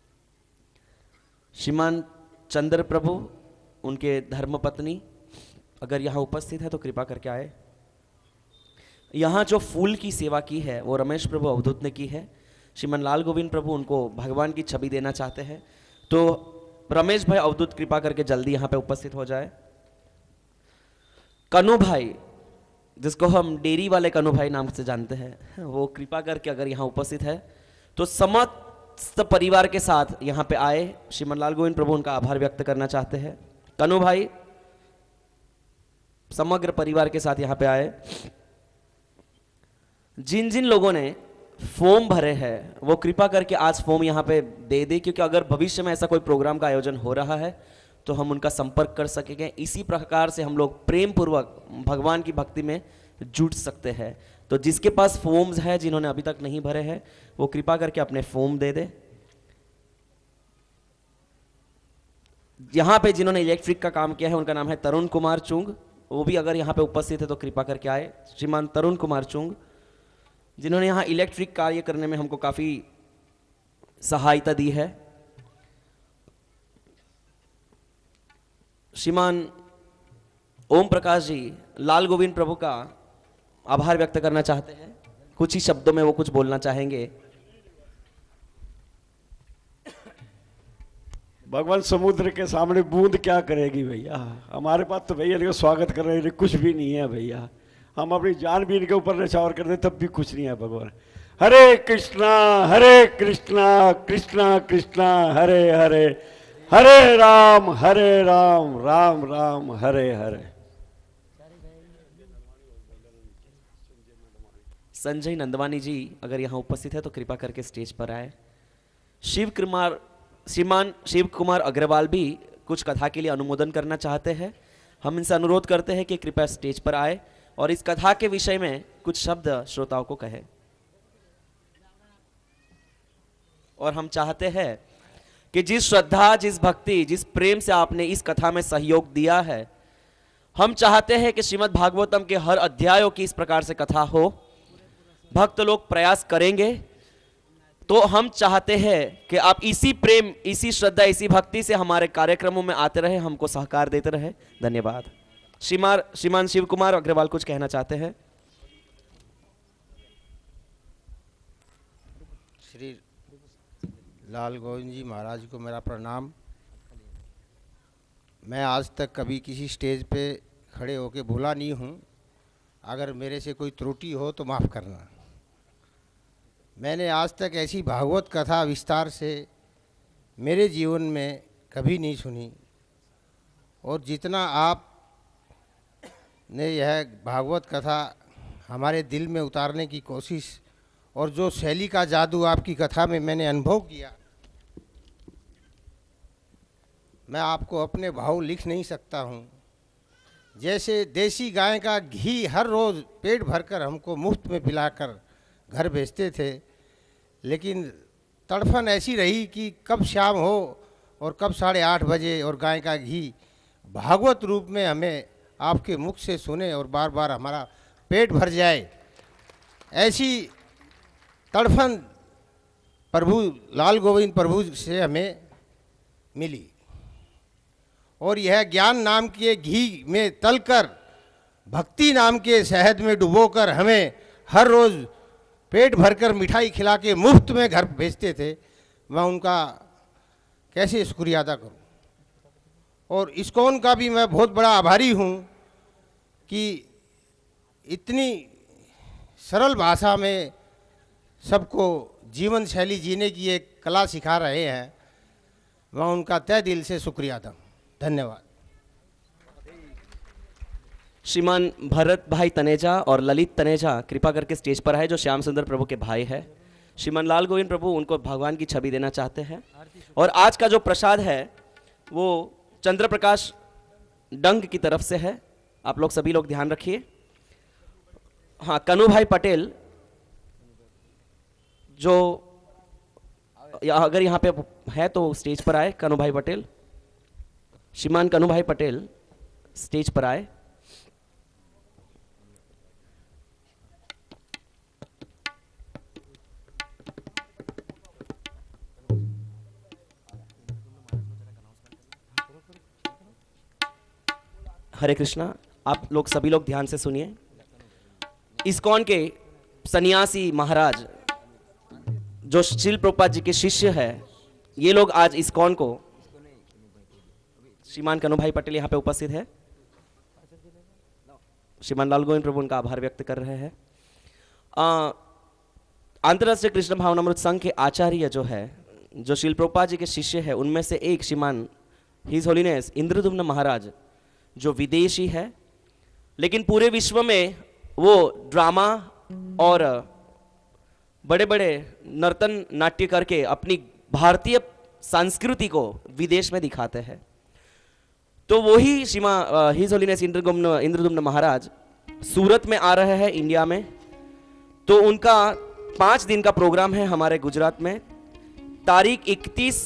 श्रीमान चंद्र प्रभु, उनके धर्म पत्नी अगर यहाँ उपस्थित है तो कृपा करके आए। यहाँ जो फूल की सेवा की है वो रमेश प्रभु अवधूत ने की है। श्रीमान लाल गोविंद प्रभु उनको भगवान की छवि देना चाहते हैं, तो रमेश भाई अवधूत कृपा करके जल्दी यहाँ पे उपस्थित हो जाए। कनु भाई जिसको हम डेयरी वाले कनु भाई नाम से जानते हैं, वो कृपा करके अगर यहाँ उपस्थित है तो समस्त परिवार के साथ यहाँ पे आए। श्रीमन लाल गोविंद प्रभु उनका आभार व्यक्त करना चाहते हैं। कनु भाई समग्र परिवार के साथ यहाँ पे आए। जिन जिन लोगों ने फॉर्म भरे हैं वो कृपा करके आज फॉर्म यहाँ पे दे दे, क्योंकि अगर भविष्य में ऐसा कोई प्रोग्राम का आयोजन हो रहा है तो हम उनका संपर्क कर सकेंगे। इसी प्रकार से हम लोग प्रेम पूर्वक भगवान की भक्ति में जुट सकते हैं। तो जिसके पास फॉर्म्स है, जिन्होंने अभी तक नहीं भरे हैं, वो कृपा करके अपने फॉर्म दे दे। यहाँ पे जिन्होंने इलेक्ट्रिक का काम किया है उनका नाम है तरुण कुमार चुंग, वो भी अगर यहाँ पे उपस्थित है तो कृपा करके आए। श्रीमान तरुण कुमार चुंग, जिन्होंने यहाँ इलेक्ट्रिक कार्य करने में हमको काफी सहायता दी है। श्रीमान ओम प्रकाश जी लाल गोविंद प्रभु का आभार व्यक्त करना चाहते हैं, कुछ ही शब्दों में वो कुछ बोलना चाहेंगे। भगवान समुद्र के सामने बूंद क्या करेगी भैया, हमारे पास तो भैया स्वागत कर रहे हैं, कुछ भी नहीं है भैया। हम अपनी जान भी इनके ऊपर निछावर कर दे तब भी कुछ नहीं है भगवान। हरे कृष्णा हरे कृष्णा कृष्णा कृष्णा हरे हरे, हरे राम हरे राम राम राम हरे हरे। संजय नंदवानी जी अगर यहाँ उपस्थित है तो कृपा करके स्टेज पर आए। शिव कुमार श्रीमान शिव कुमार अग्रवाल भी कुछ कथा के लिए अनुमोदन करना चाहते हैं। हम इनसे अनुरोध करते हैं कि कृपया स्टेज पर आए और इस कथा के विषय में कुछ शब्द श्रोताओं को कहे। और हम चाहते हैं कि जिस श्रद्धा, जिस भक्ति, जिस प्रेम से आपने इस कथा में सहयोग दिया है, हम चाहते हैं कि श्रीमद् भागवतम के हर अध्यायों की इस प्रकार से कथा हो। भक्त लोग प्रयास करेंगे तो हम चाहते हैं कि आप इसी प्रेम, इसी श्रद्धा, इसी भक्ति से हमारे कार्यक्रमों में आते रहे, हमको सहकार देते रहे। धन्यवाद। श्रीमान श्रीमान शिव कुमार अग्रवाल कुछ कहना चाहते हैं। श्री लाल गोविंद जी महाराज को मेरा प्रणाम। मैं आज तक कभी किसी स्टेज पे खड़े होके बोला नहीं हूँ, अगर मेरे से कोई त्रुटि हो तो माफ़ करना। मैंने आज तक ऐसी भागवत कथा विस्तार से मेरे जीवन में कभी नहीं सुनी, और जितना आप ने यह भागवत कथा हमारे दिल में उतारने की कोशिश और जो शैली का जादू आपकी कथा में मैंने अनुभव किया, मैं आपको अपने भाव लिख नहीं सकता हूँ। जैसे देसी गाय का घी हर रोज़ पेट भरकर हमको मुफ्त में पिलाकर घर भेजते थे, लेकिन तड़फन ऐसी रही कि कब शाम हो और कब साढ़े आठ बजे और गाय का घी भागवत रूप में हमें आपके मुख से सुने और बार बार हमारा पेट भर जाए। ऐसी तड़फन प्रभु लाल गोविंद प्रभु से हमें मिली, और यह ज्ञान नाम के घी में तलकर भक्ति नाम के शहद में डुबोकर हमें हर रोज़ पेट भरकर मिठाई खिला के मुफ्त में घर भेजते थे। मैं उनका कैसे शुक्रिया अदा करूं। और इस्कॉन का भी मैं बहुत बड़ा आभारी हूं कि इतनी सरल भाषा में सबको जीवन शैली जीने की एक कला सिखा रहे हैं। मैं उनका तहे दिल से शुक्रिया अदा। धन्यवाद। श्रीमान भरत भाई तनेजा और ललित तनेजा कृपा करके स्टेज पर आए, जो श्याम सुंदर प्रभु के भाई है। श्रीमान लाल गोविंद प्रभु उनको भगवान की छवि देना चाहते हैं। और आज का जो प्रसाद है वो चंद्र प्रकाश डंग की तरफ से है, आप लोग सभी लोग ध्यान रखिए। हाँ, कनु भाई पटेल जो अगर यहाँ पे है तो स्टेज पर आए। कनु भाई पटेल, श्रीमान कनु भाई पटेल स्टेज पर आए। हरे कृष्णा। आप लोग सभी लोग ध्यान से सुनिए। इस्कॉन के सन्यासी महाराज जो श्रील प्रभुपाद जी के शिष्य है, ये लोग आज इस्कॉन को, श्रीमान कनु भाई पटेल यहाँ पे उपस्थित है। श्रीमान लाल गोविंद प्रभु उनका आभार व्यक्त कर रहे हैं। अंतर्राष्ट्रीय कृष्ण भावनामृत संघ के आचार्य जो है, जो श्रील प्रभुपाद जी के शिष्य है, उनमें से एक श्रीमान हिज होलीनेस इंद्रदुम्न महाराज, जो विदेशी है लेकिन पूरे विश्व में वो ड्रामा और बड़े बड़े नर्तन नाट्य करके अपनी भारतीय संस्कृति को विदेश में दिखाते हैं। तो वही श्रीमा हिज होलीनेस इंद्रदुम्न इंद्रदुम्न महाराज सूरत में आ रहे हैं इंडिया में। तो उनका पाँच दिन का प्रोग्राम है हमारे गुजरात में। तारीख इकतीस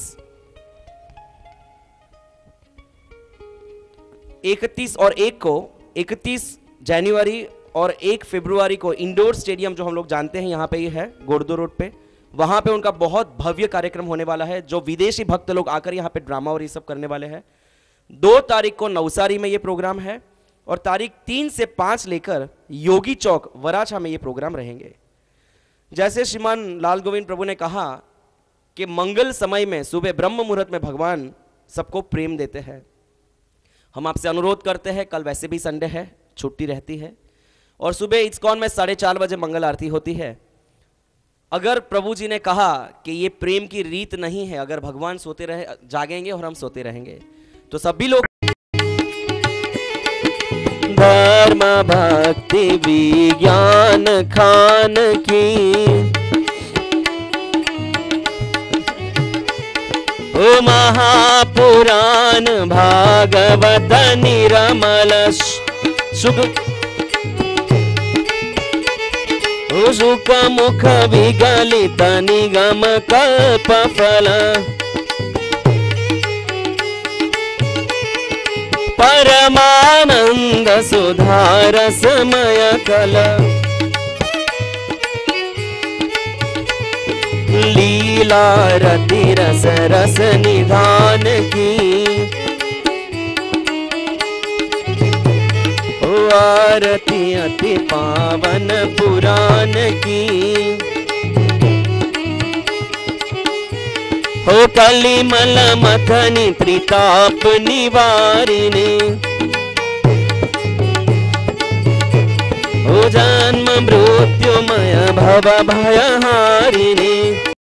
इकतीस और एक को इकतीस जनवरी और एक फरवरी को इंडोर स्टेडियम जो हम लोग जानते हैं यहाँ पे ही है गोड़दो रोड पे, वहाँ पे उनका बहुत भव्य कार्यक्रम होने वाला है, जो विदेशी भक्त लोग आकर यहाँ पे ड्रामा और ये सब करने वाले हैं। दो तारीख को नवसारी में ये प्रोग्राम है और तारीख तीन से पाँच लेकर योगी चौक वराछा में ये प्रोग्राम रहेंगे। जैसे श्रीमान लाल गोविंद प्रभु ने कहा कि मंगल समय में सुबह ब्रह्म मुहूर्त में भगवान सबको प्रेम देते हैं। हम आपसे अनुरोध करते हैं, कल वैसे भी संडे है, छुट्टी रहती है और सुबह इस्कॉन में साढ़े चार बजे मंगल आरती होती है। अगर प्रभु जी ने कहा कि ये प्रेम की रीत नहीं है, अगर भगवान सोते रहे जागेंगे और हम सोते रहेंगे, तो सभी लोग धर्म भक्ति विज्ञान खान की ओ महापुराण भागवत निरमल सुख ओ सुख मुख विगलित निगम कल्प फल परमानंद सुधार समय कल लीला रति रस रस निधान की ओ आरती अति पावन पुराण की हो कलिमल मथनी त्रिताप निवारिणी हो जन्म मृत्युमय भव भयहारिणी।